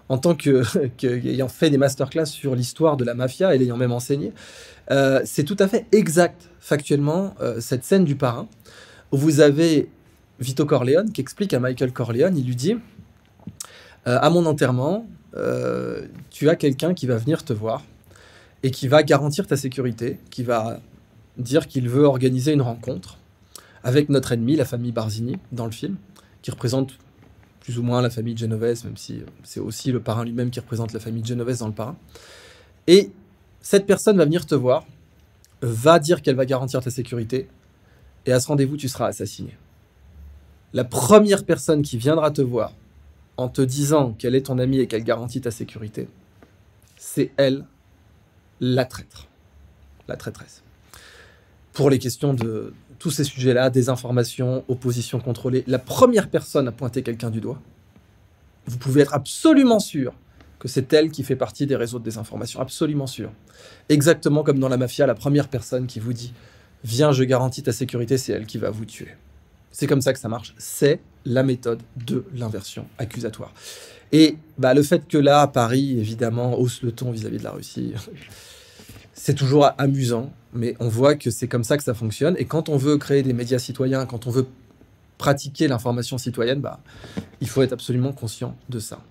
S1: en tant que, que ayant fait des masterclass sur l'histoire de la mafia et l'ayant même enseigné, euh, c'est tout à fait exact, factuellement, euh, cette scène du parrain, où vous avez Vito Corleone qui explique à Michael Corleone, il lui dit euh, à mon enterrement, euh, tu as quelqu'un qui va venir te voir et qui va garantir ta sécurité, qui va dire qu'il veut organiser une rencontre avec notre ennemi, la famille Barzini, dans le film, qui représente plus ou moins la famille Genovese, même si c'est aussi le parrain lui-même qui représente la famille Genovese dans le parrain. Et cette personne va venir te voir, va dire qu'elle va garantir ta sécurité, et à ce rendez-vous, tu seras assassiné. La première personne qui viendra te voir en te disant qu'elle est ton amie et qu'elle garantit ta sécurité, c'est elle, la traître, la traîtresse. Pour les questions de tous ces sujets-là, désinformation, opposition contrôlée, la première personne à pointer quelqu'un du doigt, vous pouvez être absolument sûr que c'est elle qui fait partie des réseaux de désinformation, absolument sûr. Exactement comme dans la mafia, la première personne qui vous dit « Viens, je garantis ta sécurité », c'est elle qui va vous tuer. C'est comme ça que ça marche. C'est la méthode de l'inversion accusatoire. Et bah, le fait que là, Paris, évidemment, hausse le ton vis-à-vis de la Russie, c'est toujours amusant, mais on voit que c'est comme ça que ça fonctionne. Et quand on veut créer des médias citoyens, quand on veut pratiquer l'information citoyenne, bah, il faut être absolument conscient de ça.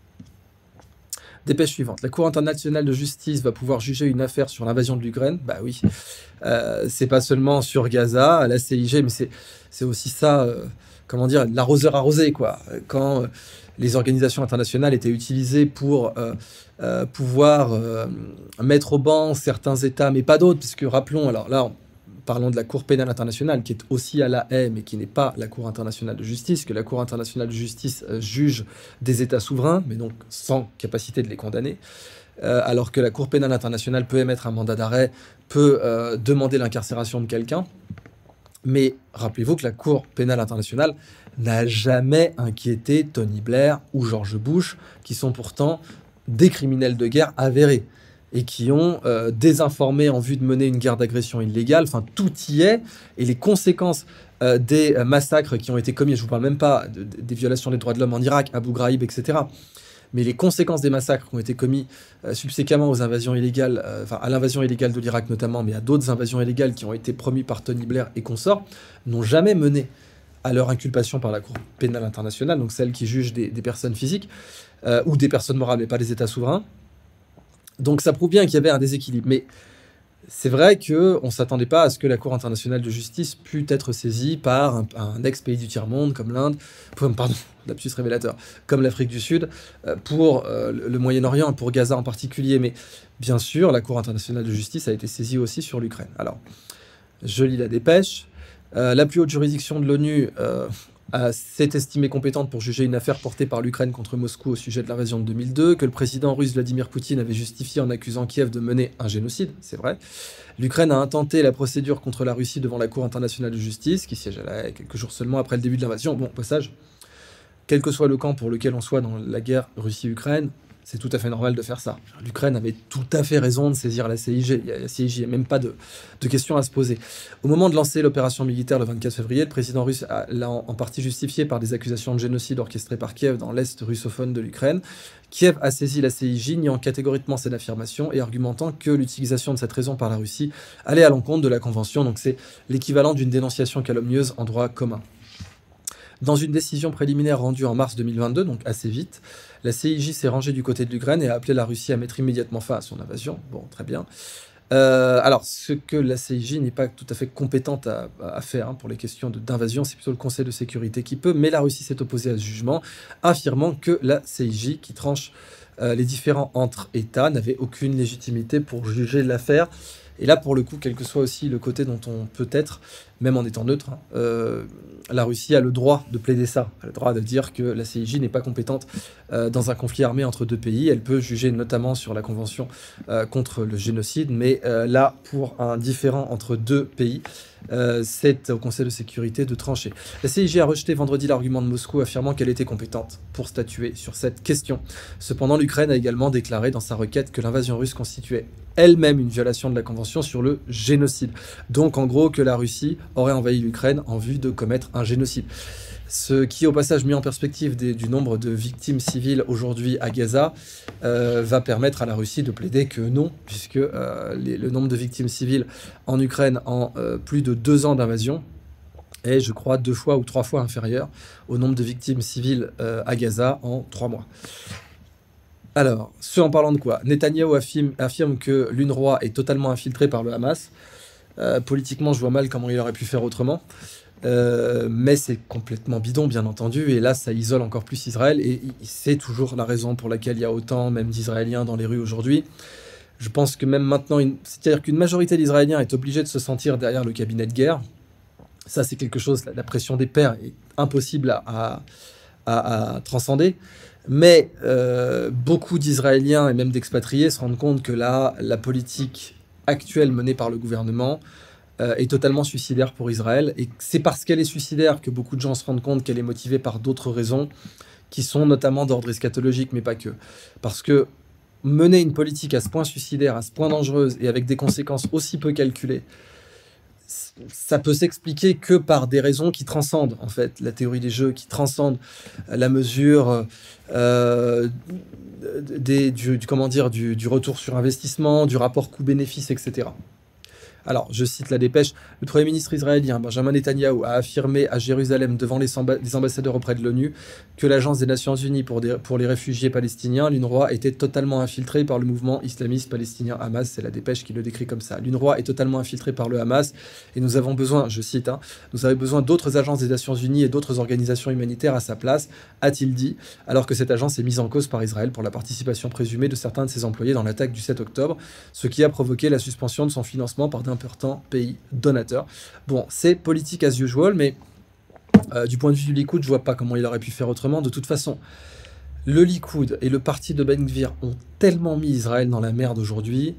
S1: Dépêche suivante. La Cour internationale de justice va pouvoir juger une affaire sur l'invasion de l'Ukraine. Bah oui, euh, c'est pas seulement sur Gaza, la C I G, mais c'est aussi ça, euh, comment dire, l'arroseur arrosé, quoi. Quand euh, les organisations internationales étaient utilisées pour euh, euh, pouvoir euh, mettre au banc certains États, mais pas d'autres, parce que rappelons, alors là, on, parlons de la Cour pénale internationale, qui est aussi à La Haye, mais qui n'est pas la Cour internationale de justice, que la Cour internationale de justice euh, juge des États souverains, mais donc sans capacité de les condamner, euh, alors que la Cour pénale internationale peut émettre un mandat d'arrêt, peut euh, demander l'incarcération de quelqu'un. Mais rappelez-vous que la Cour pénale internationale n'a jamais inquiété Tony Blair ou George Bush, qui sont pourtant des criminels de guerre avérés et qui ont euh, désinformé en vue de mener une guerre d'agression illégale. Enfin, tout y est. Et les conséquences euh, des euh, massacres qui ont été commis, je ne vous parle même pas de, de, des violations des droits de l'homme en Irak, Abu Ghraib, et cetera, mais les conséquences des massacres qui ont été commis euh, subséquemment aux invasions illégales, euh, enfin à l'invasion illégale de l'Irak notamment, mais à d'autres invasions illégales qui ont été promues par Tony Blair et consorts, n'ont jamais mené à leur inculpation par la Cour pénale internationale, donc celle qui juge des, des personnes physiques, euh, ou des personnes morales, mais pas des États souverains. Donc ça prouve bien qu'il y avait un déséquilibre. Mais c'est vrai qu'on ne s'attendait pas à ce que la Cour internationale de justice pût être saisie par un, un ex-pays du tiers-monde comme l'Inde, pardon, lapsus révélateur, comme l'Afrique du Sud, pour euh, le Moyen-Orient, pour Gaza en particulier. Mais bien sûr, la Cour internationale de justice a été saisie aussi sur l'Ukraine. Alors, je lis la dépêche. Euh, la plus haute juridiction de l'ONU euh, s'est estimée compétente pour juger une affaire portée par l'Ukraine contre Moscou au sujet de l'invasion de deux mille deux, que le président russe Vladimir Poutine avait justifié en accusant Kiev de mener un génocide, c'est vrai. L'Ukraine a intenté la procédure contre la Russie devant la Cour internationale de justice, qui siège à La Haye quelques jours seulement après le début de l'invasion. Bon, au passage, quel que soit le camp pour lequel on soit dans la guerre Russie-Ukraine, c'est tout à fait normal de faire ça. L'Ukraine avait tout à fait raison de saisir la C I G. La C I G, il n'y a même pas de, de question à se poser. Au moment de lancer l'opération militaire le vingt-quatre février, le président russe l'a en, en partie justifié par des accusations de génocide orchestrées par Kiev dans l'est russophone de l'Ukraine. Kiev a saisi la C I J, niant catégoriquement cette affirmation et argumentant que l'utilisation de cette raison par la Russie allait à l'encontre de la Convention. Donc c'est l'équivalent d'une dénonciation calomnieuse en droit commun. Dans une décision préliminaire rendue en mars deux mille vingt-deux, donc assez vite, la C I J s'est rangée du côté de l'Ukraine et a appelé la Russie à mettre immédiatement fin à son invasion. Bon, très bien. Euh, alors, ce que la C I J n'est pas tout à fait compétente à, à faire hein, pour les questions d'invasion, c'est plutôt le Conseil de sécurité qui peut, mais la Russie s'est opposée à ce jugement, affirmant que la C I J, qui tranche euh, les différends entre États, n'avait aucune légitimité pour juger l'affaire. Et là, pour le coup, quel que soit aussi le côté dont on peut être, même en étant neutre, hein, euh, la Russie a le droit de plaider ça. Elle a le droit de dire que la C I J n'est pas compétente euh, dans un conflit armé entre deux pays. Elle peut juger notamment sur la Convention euh, contre le génocide. Mais euh, là, pour un différend entre deux pays, euh, c'est au Conseil de sécurité de trancher. La C I J a rejeté vendredi l'argument de Moscou, affirmant qu'elle était compétente pour statuer sur cette question. Cependant, l'Ukraine a également déclaré dans sa requête que l'invasion russe constituait elle-même une violation de la Convention sur le génocide. Donc, en gros, que la Russie aurait envahi l'Ukraine en vue de commettre un génocide. ce qui, au passage, mis en perspective des, du nombre de victimes civiles aujourd'hui à Gaza, euh, va permettre à la Russie de plaider que non, puisque euh, les, le nombre de victimes civiles en Ukraine en euh, plus de deux ans d'invasion est, je crois, deux fois ou trois fois inférieur au nombre de victimes civiles euh, à Gaza en trois mois. Alors, ce en parlant de quoi? Netanyahou affirme, affirme que l'UNRWA est totalement infiltré par le Hamas. Euh, politiquement, je vois mal comment il aurait pu faire autrement. Euh, mais c'est complètement bidon, bien entendu, et là, ça isole encore plus Israël, et c'est toujours la raison pour laquelle il y a autant, même d'Israéliens dans les rues aujourd'hui. Je pense que même maintenant, une... c'est-à-dire qu'une majorité d'Israéliens est obligée de se sentir derrière le cabinet de guerre. Ça, c'est quelque chose, la pression des pairs est impossible à, à, à transcender. Mais euh, beaucoup d'Israéliens et même d'expatriés se rendent compte que là, la politique actuelle menée par le gouvernement euh, est totalement suicidaire pour Israël. Et c'est parce qu'elle est suicidaire que beaucoup de gens se rendent compte qu'elle est motivée par d'autres raisons, qui sont notamment d'ordre eschatologique, mais pas que. Parce que mener une politique à ce point suicidaire, à ce point dangereuse, et avec des conséquences aussi peu calculées, ça peut s'expliquer que par des raisons qui transcendent, en fait, la théorie des jeux, qui transcendent la mesure euh, des, du, du, comment dire, du, du retour sur investissement, du rapport coût-bénéfice, et cetera. Alors, je cite la dépêche, le Premier ministre israélien Benjamin Netanyahou a affirmé à Jérusalem devant les, amba les ambassadeurs auprès de l'ONU que l'Agence des Nations Unies pour, des, pour les réfugiés palestiniens, l'UNRWA, était totalement infiltrée par le mouvement islamiste palestinien Hamas. C'est la dépêche qui le décrit comme ça. L'UNRWA est totalement infiltrée par le Hamas et nous avons besoin, je cite, hein, nous avons besoin d'autres agences des Nations Unies et d'autres organisations humanitaires à sa place, a-t-il dit, alors que cette agence est mise en cause par Israël pour la participation présumée de certains de ses employés dans l'attaque du sept octobre, ce qui a provoqué la suspension de son financement par d'importants pays donateurs. Bon, c'est politique as usual, mais euh, du point de vue du Likoud, je vois pas comment il aurait pu faire autrement. De toute façon, le Likoud et le parti de Ben Gvir ont tellement mis Israël dans la merde aujourd'hui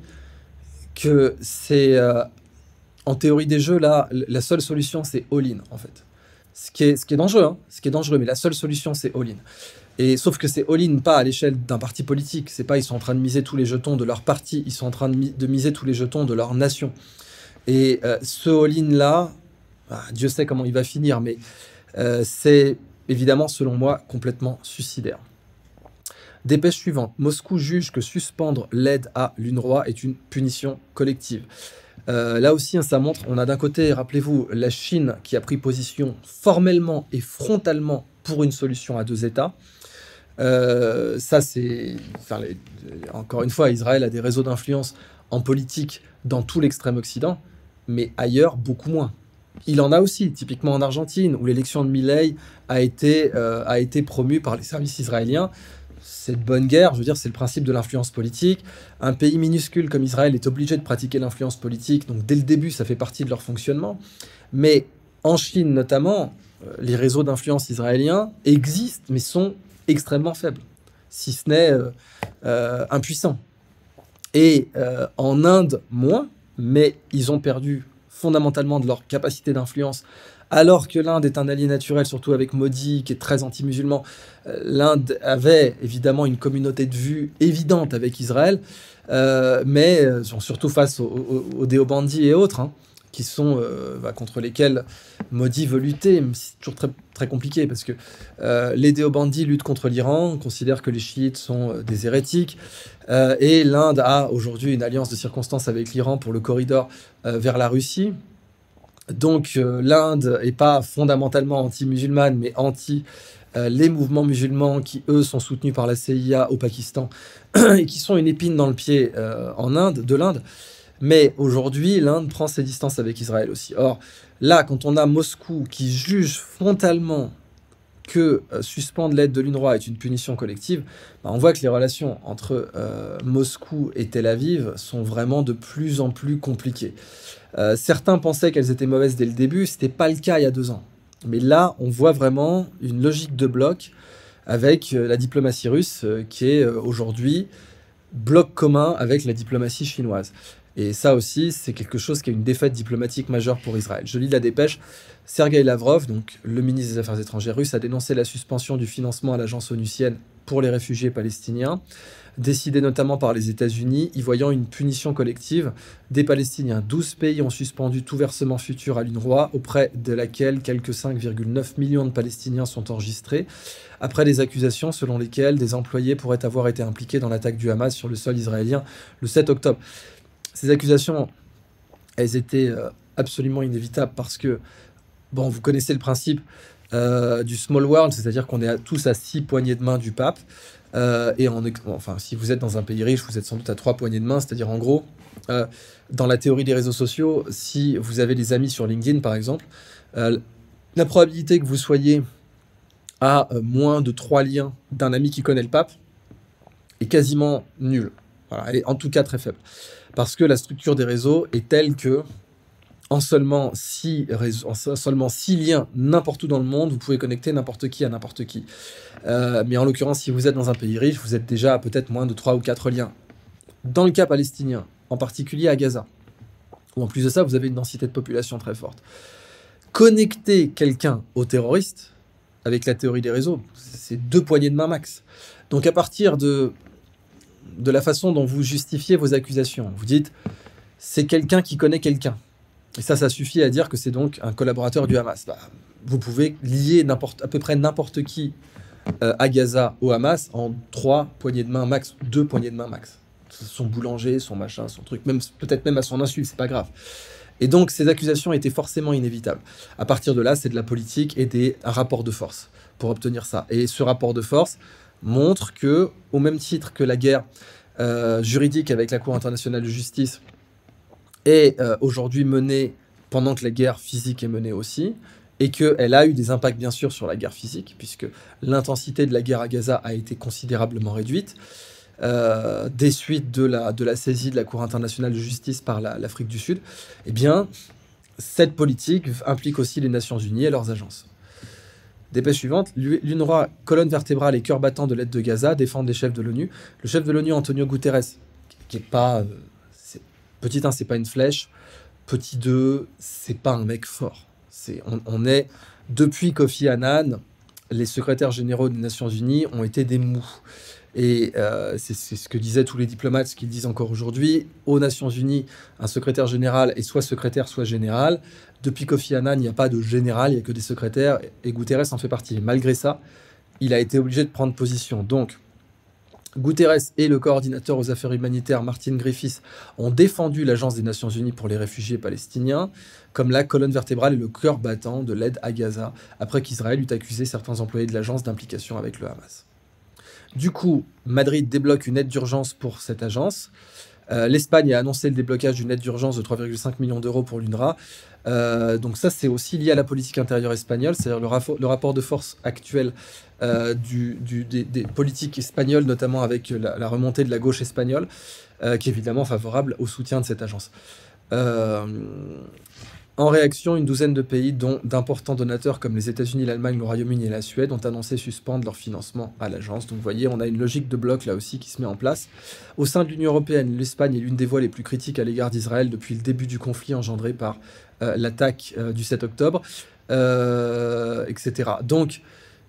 S1: que c'est, euh, en théorie des jeux, là, la seule solution, c'est all-in, en fait. Ce qui est, ce qui est dangereux, hein, ce qui est dangereux, mais la seule solution, c'est all-in. Et sauf que c'est all-in pas à l'échelle d'un parti politique. C'est pas ils sont en train de miser tous les jetons de leur parti, ils sont en train de, mi de miser tous les jetons de leur nation. Et euh, ce all-in-là, ah, Dieu sait comment il va finir, mais euh, c'est évidemment, selon moi, complètement suicidaire. Dépêche suivante. Moscou juge que suspendre l'aide à l'UNRWA est une punition collective. Euh, là aussi, hein, ça montre, on a d'un côté, rappelez-vous, la Chine qui a pris position formellement et frontalement pour une solution à deux États. Euh, ça, c'est... Enfin, les, encore une fois, Israël a des réseaux d'influence en politique dans tout l'extrême Occident, mais ailleurs, beaucoup moins. Il en a aussi, typiquement en Argentine, où l'élection de Milei a été, euh, a été promue par les services israéliens. C'est de bonne guerre, je veux dire, c'est le principe de l'influence politique. Un pays minuscule comme Israël est obligé de pratiquer l'influence politique, donc dès le début, ça fait partie de leur fonctionnement. Mais en Chine, notamment, euh, les réseaux d'influence israéliens existent, mais sont extrêmement faibles, si ce n'est euh, euh, impuissants. Et euh, en Inde, moins, mais ils ont perdu fondamentalement de leur capacité d'influence, alors que l'Inde est un allié naturel, surtout avec Modi, qui est très anti-musulman. Euh, L'Inde avait évidemment une communauté de vues évidente avec Israël, euh, mais euh, surtout face aux, aux, aux déobandis et autres, hein, qui sont euh, bah, contre lesquels Modi veut lutter. C'est toujours très, très compliqué, parce que euh, les déobandis luttent contre l'Iran, considèrent que les chiites sont euh, des hérétiques, euh, et l'Inde a aujourd'hui une alliance de circonstances avec l'Iran pour le corridor euh, vers la Russie. Donc euh, l'Inde n'est pas fondamentalement anti-musulmane, mais anti euh, les mouvements musulmans qui, eux, sont soutenus par la C I A au Pakistan et qui sont une épine dans le pied euh, en Inde, de l'Inde. Mais aujourd'hui, l'Inde prend ses distances avec Israël aussi. Or, là, quand on a Moscou qui juge frontalement que euh, suspendre l'aide de l'UNRWA est une punition collective, bah, on voit que les relations entre euh, Moscou et Tel Aviv sont vraiment de plus en plus compliquées. Euh, certains pensaient qu'elles étaient mauvaises dès le début, ce n'était pas le cas il y a deux ans. Mais là, on voit vraiment une logique de bloc avec euh, la diplomatie russe euh, qui est euh, aujourd'hui bloc commun avec la diplomatie chinoise. Et ça aussi, c'est quelque chose qui est une défaite diplomatique majeure pour Israël. Je lis la dépêche. Sergueï Lavrov, donc le ministre des Affaires étrangères russe, a dénoncé la suspension du financement à l'agence onusienne pour les réfugiés palestiniens, décidée notamment par les États-Unis, y voyant une punition collective des Palestiniens. douze pays ont suspendu tout versement futur à l'UNRWA, auprès de laquelle quelques cinq virgule neuf millions de Palestiniens sont enregistrés, après des accusations selon lesquelles des employés pourraient avoir été impliqués dans l'attaque du Hamas sur le sol israélien le sept octobre. Ces accusations, elles étaient euh, absolument inévitables parce que, bon, vous connaissez le principe euh, du small world, c'est-à-dire qu'on est à, tous à six poignées de main du pape. Euh, et en, enfin, si vous êtes dans un pays riche, vous êtes sans doute à trois poignées de main, c'est-à-dire en gros, euh, dans la théorie des réseaux sociaux, si vous avez des amis sur LinkedIn par exemple, euh, la probabilité que vous soyez à euh, moins de trois liens d'un ami qui connaît le pape est quasiment nulle. Voilà, elle est en tout cas très faible. Parce que la structure des réseaux est telle que en seulement six, réseaux, en seulement six liens n'importe où dans le monde, vous pouvez connecter n'importe qui à n'importe qui. Euh, mais en l'occurrence, si vous êtes dans un pays riche, vous êtes déjà à peut-être moins de trois ou quatre liens. Dans le cas palestinien, en particulier à Gaza, où en plus de ça, vous avez une densité de population très forte. Connecter quelqu'un aux terroristes, avec la théorie des réseaux, c'est deux poignées de main max. Donc à partir de, de la façon dont vous justifiez vos accusations, vous dites « c'est quelqu'un qui connaît quelqu'un ». Et ça, ça suffit à dire que c'est donc un collaborateur du Hamas. Bah, vous pouvez lier à peu près n'importe qui euh, à Gaza au Hamas en trois poignées de main max, deux poignées de main max. Son boulanger, son machin, son truc, même peut-être même à son insu, c'est pas grave. Et donc, ces accusations étaient forcément inévitables. À partir de là, c'est de la politique et des rapports de force pour obtenir ça. Et ce rapport de force montre que, au même titre que la guerre euh, juridique avec la Cour internationale de justice est euh, aujourd'hui menée pendant que la guerre physique est menée aussi, et qu'elle a eu des impacts bien sûr sur la guerre physique, puisque l'intensité de la guerre à Gaza a été considérablement réduite, euh, des suites de la, de la saisie de la Cour internationale de justice par la, l'Afrique du Sud, eh bien, cette politique implique aussi les Nations Unies et leurs agences. Dépêche suivante, l'UNRWA, colonne vertébrale et cœur battant de l'aide de Gaza, défendent les chefs de l'ONU. Le chef de l'ONU, Antonio Guterres, qui n'est pas... Euh, Petit un, c'est pas une flèche. Petit deux, c'est pas un mec fort. C'est, on, on est, depuis Kofi Annan, les secrétaires généraux des Nations Unies ont été des mous. Et euh, c'est, c'est ce que disaient tous les diplomates, ce qu'ils disent encore aujourd'hui. Aux Nations Unies, un secrétaire général est soit secrétaire, soit général. Depuis Kofi Annan, il n'y a pas de général, il n'y a que des secrétaires. Et Guterres en fait partie. Malgré ça, il a été obligé de prendre position. Donc, Guterres et le coordinateur aux affaires humanitaires Martin Griffiths ont défendu l'Agence des Nations Unies pour les réfugiés palestiniens comme la colonne vertébrale et le cœur battant de l'aide à Gaza, après qu'Israël eut accusé certains employés de l'agence d'implication avec le Hamas. Du coup, Madrid débloque une aide d'urgence pour cette agence. Euh, L'Espagne a annoncé le déblocage d'une aide d'urgence de trois virgule cinq millions d'euros pour l'UNRWA. Euh, donc ça, c'est aussi lié à la politique intérieure espagnole, c'est-à-dire le, rafo- le rapport de force actuel euh, du, du, des, des politiques espagnoles, notamment avec la, la remontée de la gauche espagnole, euh, qui est évidemment favorable au soutien de cette agence. Euh, en réaction, une douzaine de pays, dont d'importants donateurs comme les États-Unis, l'Allemagne, le Royaume-Uni et la Suède, ont annoncé suspendre leur financement à l'agence. Donc vous voyez, on a une logique de bloc là aussi qui se met en place. Au sein de l'Union européenne, l'Espagne est l'une des voix les plus critiques à l'égard d'Israël depuis le début du conflit engendré par euh, l'attaque euh, du sept octobre, euh, et cetera. Donc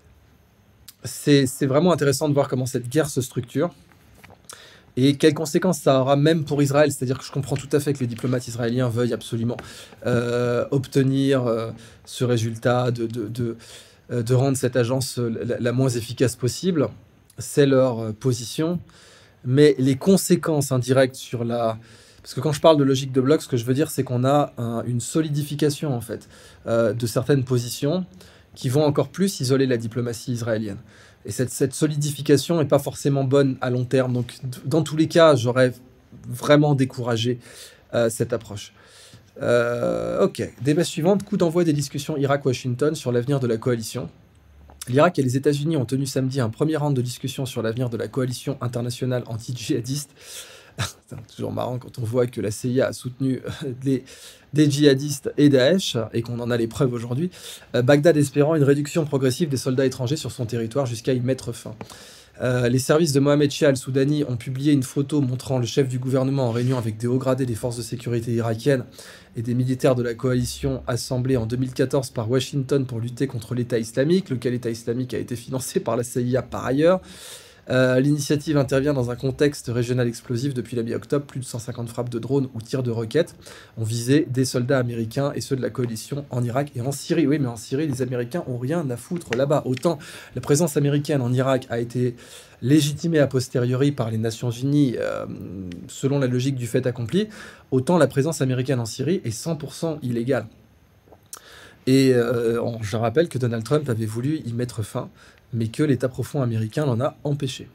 S1: c'est, c'est vraiment intéressant de voir comment cette guerre se structure. Et quelles conséquences ça aura même pour Israël. C'est-à-dire que je comprends tout à fait que les diplomates israéliens veuillent absolument euh, obtenir euh, ce résultat, de, de, de, de rendre cette agence la, la moins efficace possible. C'est leur euh, position. Mais les conséquences indirectes sur la... Parce que quand je parle de logique de bloc, ce que je veux dire, c'est qu'on a un, une solidification en fait, euh, de certaines positions qui vont encore plus isoler la diplomatie israélienne. Et cette, cette solidification n'est pas forcément bonne à long terme. Donc, dans tous les cas, j'aurais vraiment découragé euh, cette approche. Euh, ok, débat suivante, coup d'envoi des discussions Irak-Washington sur l'avenir de la coalition. L'Irak et les États-Unis ont tenu samedi un premier round de discussion sur l'avenir de la coalition internationale anti-djihadiste. C'est toujours marrant quand on voit que la C I A a soutenu les, des djihadistes et Daesh, et qu'on en a les preuves aujourd'hui. Euh, Bagdad espérant une réduction progressive des soldats étrangers sur son territoire jusqu'à y mettre fin. Euh, les services de Mohamed Shia al-Soudani ont publié une photo montrant le chef du gouvernement en réunion avec des hauts gradés des forces de sécurité irakiennes et des militaires de la coalition assemblés en deux mille quatorze par Washington pour lutter contre l'État islamique, lequel État islamique a été financé par la C I A par ailleurs. Euh, L'initiative intervient dans un contexte régional explosif depuis la mi-octobre. Plus de cent cinquante frappes de drones ou tirs de roquettes ont visé des soldats américains et ceux de la coalition en Irak et en Syrie. Oui, mais en Syrie, les Américains ont rien à foutre là-bas. Autant la présence américaine en Irak a été légitimée a posteriori par les Nations Unies euh, selon la logique du fait accompli, autant la présence américaine en Syrie est cent pour cent illégale. Et euh, je rappelle que Donald Trump avait voulu y mettre fin, mais que l'État profond américain l'en a empêché.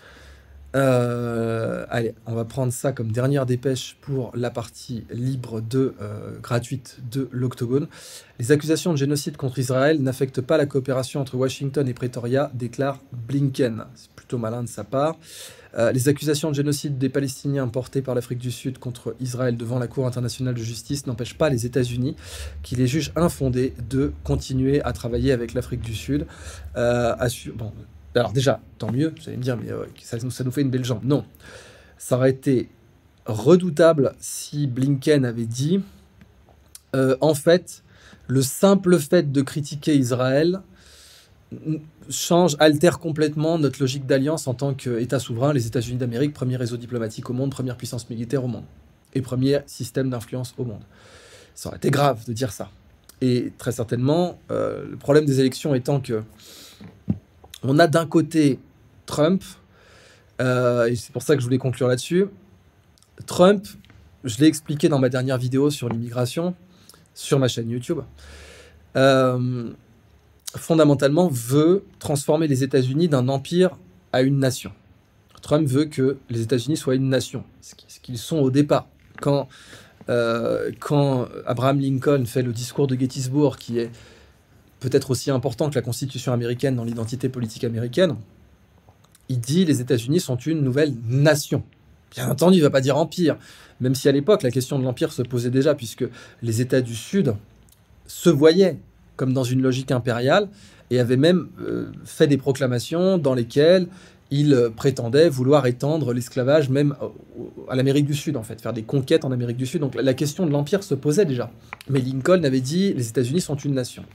S1: Euh, allez, on va prendre ça comme dernière dépêche pour la partie libre de euh, gratuite de l'Octogone. Les accusations de génocide contre Israël n'affectent pas la coopération entre Washington et Pretoria, déclare Blinken. C'est plutôt malin de sa part. Euh, les accusations de génocide des Palestiniens portées par l'Afrique du Sud contre Israël devant la Cour internationale de justice n'empêchent pas les États-Unis, qui les jugent infondés, de continuer à travailler avec l'Afrique du Sud. Euh, à su- bon, alors déjà, tant mieux, vous allez me dire, mais euh, ça, ça nous fait une belle jambe. Non, ça aurait été redoutable si Blinken avait dit euh, en fait, le simple fait de critiquer Israël change, altère complètement notre logique d'alliance en tant qu'État souverain. Les États-Unis d'Amérique, premier réseau diplomatique au monde, première puissance militaire au monde, et premier système d'influence au monde. Ça aurait été grave de dire ça. Et très certainement, euh, le problème des élections étant que on a d'un côté Trump, euh, et c'est pour ça que je voulais conclure là-dessus. Trump, je l'ai expliqué dans ma dernière vidéo sur l'immigration, sur ma chaîne YouTube, euh, fondamentalement veut transformer les États-Unis d'un empire à une nation. Trump veut que les États-Unis soient une nation, ce qu'ils sont au départ. Quand, euh, quand Abraham Lincoln fait le discours de Gettysburg, qui est peut-être aussi important que la Constitution américaine dans l'identité politique américaine, il dit les États-Unis sont une nouvelle nation. Bien entendu, il ne va pas dire empire, même si à l'époque, la question de l'empire se posait déjà, puisque les États du Sud se voyaient comme dans une logique impériale, et avaient même euh, fait des proclamations dans lesquelles ils euh, prétendaient vouloir étendre l'esclavage même à l'Amérique du Sud, en fait, faire des conquêtes en Amérique du Sud. Donc la question de l'empire se posait déjà. Mais Lincoln avait dit les États-Unis sont une nation.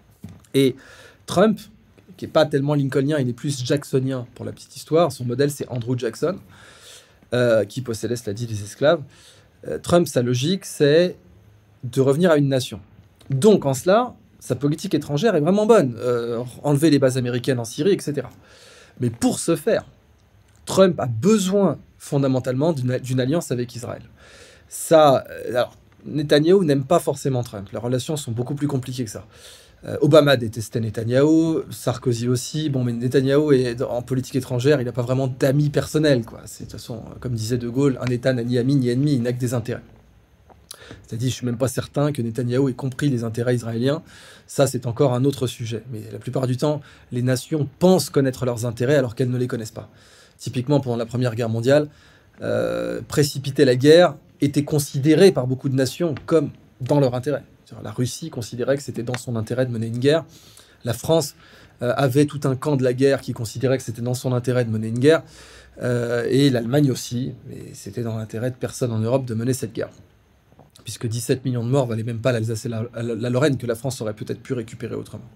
S1: Et Trump, qui n'est pas tellement lincolnien, il est plus jacksonien pour la petite histoire, son modèle c'est Andrew Jackson, euh, qui possédait, cela dit, des esclaves. Euh, Trump, sa logique, c'est de revenir à une nation. Donc en cela, sa politique étrangère est vraiment bonne, euh, enlever les bases américaines en Syrie, et cetera. Mais pour ce faire, Trump a besoin fondamentalement d'une alliance avec Israël. Ça, euh, alors, Netanyahou n'aime pas forcément Trump. Les relations sont beaucoup plus compliquées que ça. Euh, Obama détestait Netanyahou, Sarkozy aussi. Bon, mais Netanyahou est en politique étrangère, il n'a pas vraiment d'amis personnels, quoi. C'est de toute façon, comme disait De Gaulle, un État n'a ni ami ni ennemi, il n'a que des intérêts. C'est-à-dire, je ne suis même pas certain que Netanyahou ait compris les intérêts israéliens. Ça, c'est encore un autre sujet. Mais la plupart du temps, les nations pensent connaître leurs intérêts alors qu'elles ne les connaissent pas. Typiquement, pendant la Première Guerre mondiale, euh, précipiter la guerre était considéré par beaucoup de nations comme dans leur intérêt. La Russie considérait que c'était dans son intérêt de mener une guerre. La France euh, avait tout un camp de la guerre qui considérait que c'était dans son intérêt de mener une guerre. Euh, et l'Allemagne aussi. Mais c'était dans l'intérêt de personne en Europe de mener cette guerre. Puisque dix-sept millions de morts valaient même pas l'Alsace et la, la, la Lorraine, que la France aurait peut-être pu récupérer autrement.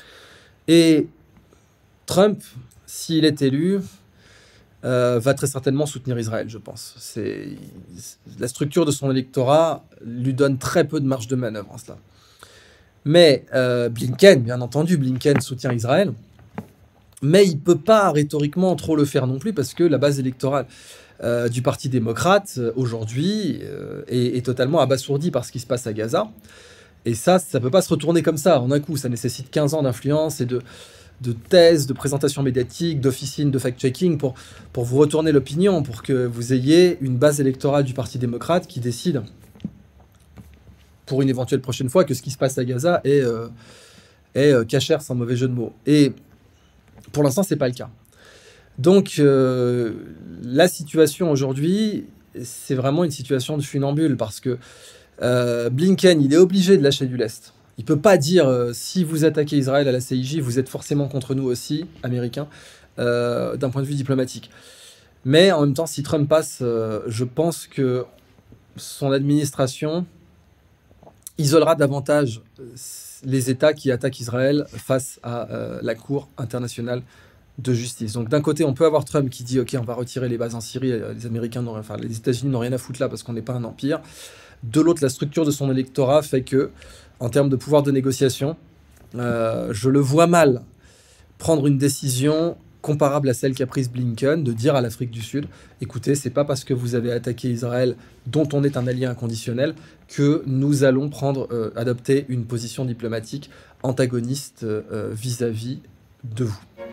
S1: Et Trump, s'il est élu, euh, va très certainement soutenir Israël, je pense. C'est, la structure de son électorat lui donne très peu de marge de manœuvre en cela. Mais euh, Blinken, bien entendu, Blinken soutient Israël, mais il ne peut pas rhétoriquement trop le faire non plus, parce que la base électorale Euh, du Parti démocrate, euh, aujourd'hui, euh, est, est totalement abasourdi par ce qui se passe à Gaza. Et ça, ça ne peut pas se retourner comme ça, en un coup. Ça nécessite quinze ans d'influence et de, de thèses, de présentation médiatique, d'officines, de fact-checking pour, pour vous retourner l'opinion, pour que vous ayez une base électorale du Parti démocrate qui décide, pour une éventuelle prochaine fois, que ce qui se passe à Gaza est, euh, est euh, cachère, sans mauvais jeu de mots. Et pour l'instant, ce n'est pas le cas. Donc, euh, la situation aujourd'hui, c'est vraiment une situation de funambule parce que euh, Blinken, il est obligé de lâcher du lest. Il ne peut pas dire euh, si vous attaquez Israël à la C I J, vous êtes forcément contre nous aussi, Américains. euh, d'un point de vue diplomatique. Mais en même temps, si Trump passe, euh, je pense que son administration isolera davantage les États qui attaquent Israël face à euh, la Cour internationale de justice. Donc d'un côté, on peut avoir Trump qui dit « Ok, on va retirer les bases en Syrie, les Américains, n'ont- enfin les États-Unis n'ont rien à foutre là parce qu'on n'est pas un empire ». De l'autre, la structure de son électorat fait que, en termes de pouvoir de négociation, euh, je le vois mal prendre une décision comparable à celle qu'a prise Blinken, de dire à l'Afrique du Sud, écoutez, c'est pas parce que vous avez attaqué Israël, dont on est un allié inconditionnel, que nous allons prendre, euh, adopter une position diplomatique antagoniste euh, vis-à-vis de vous.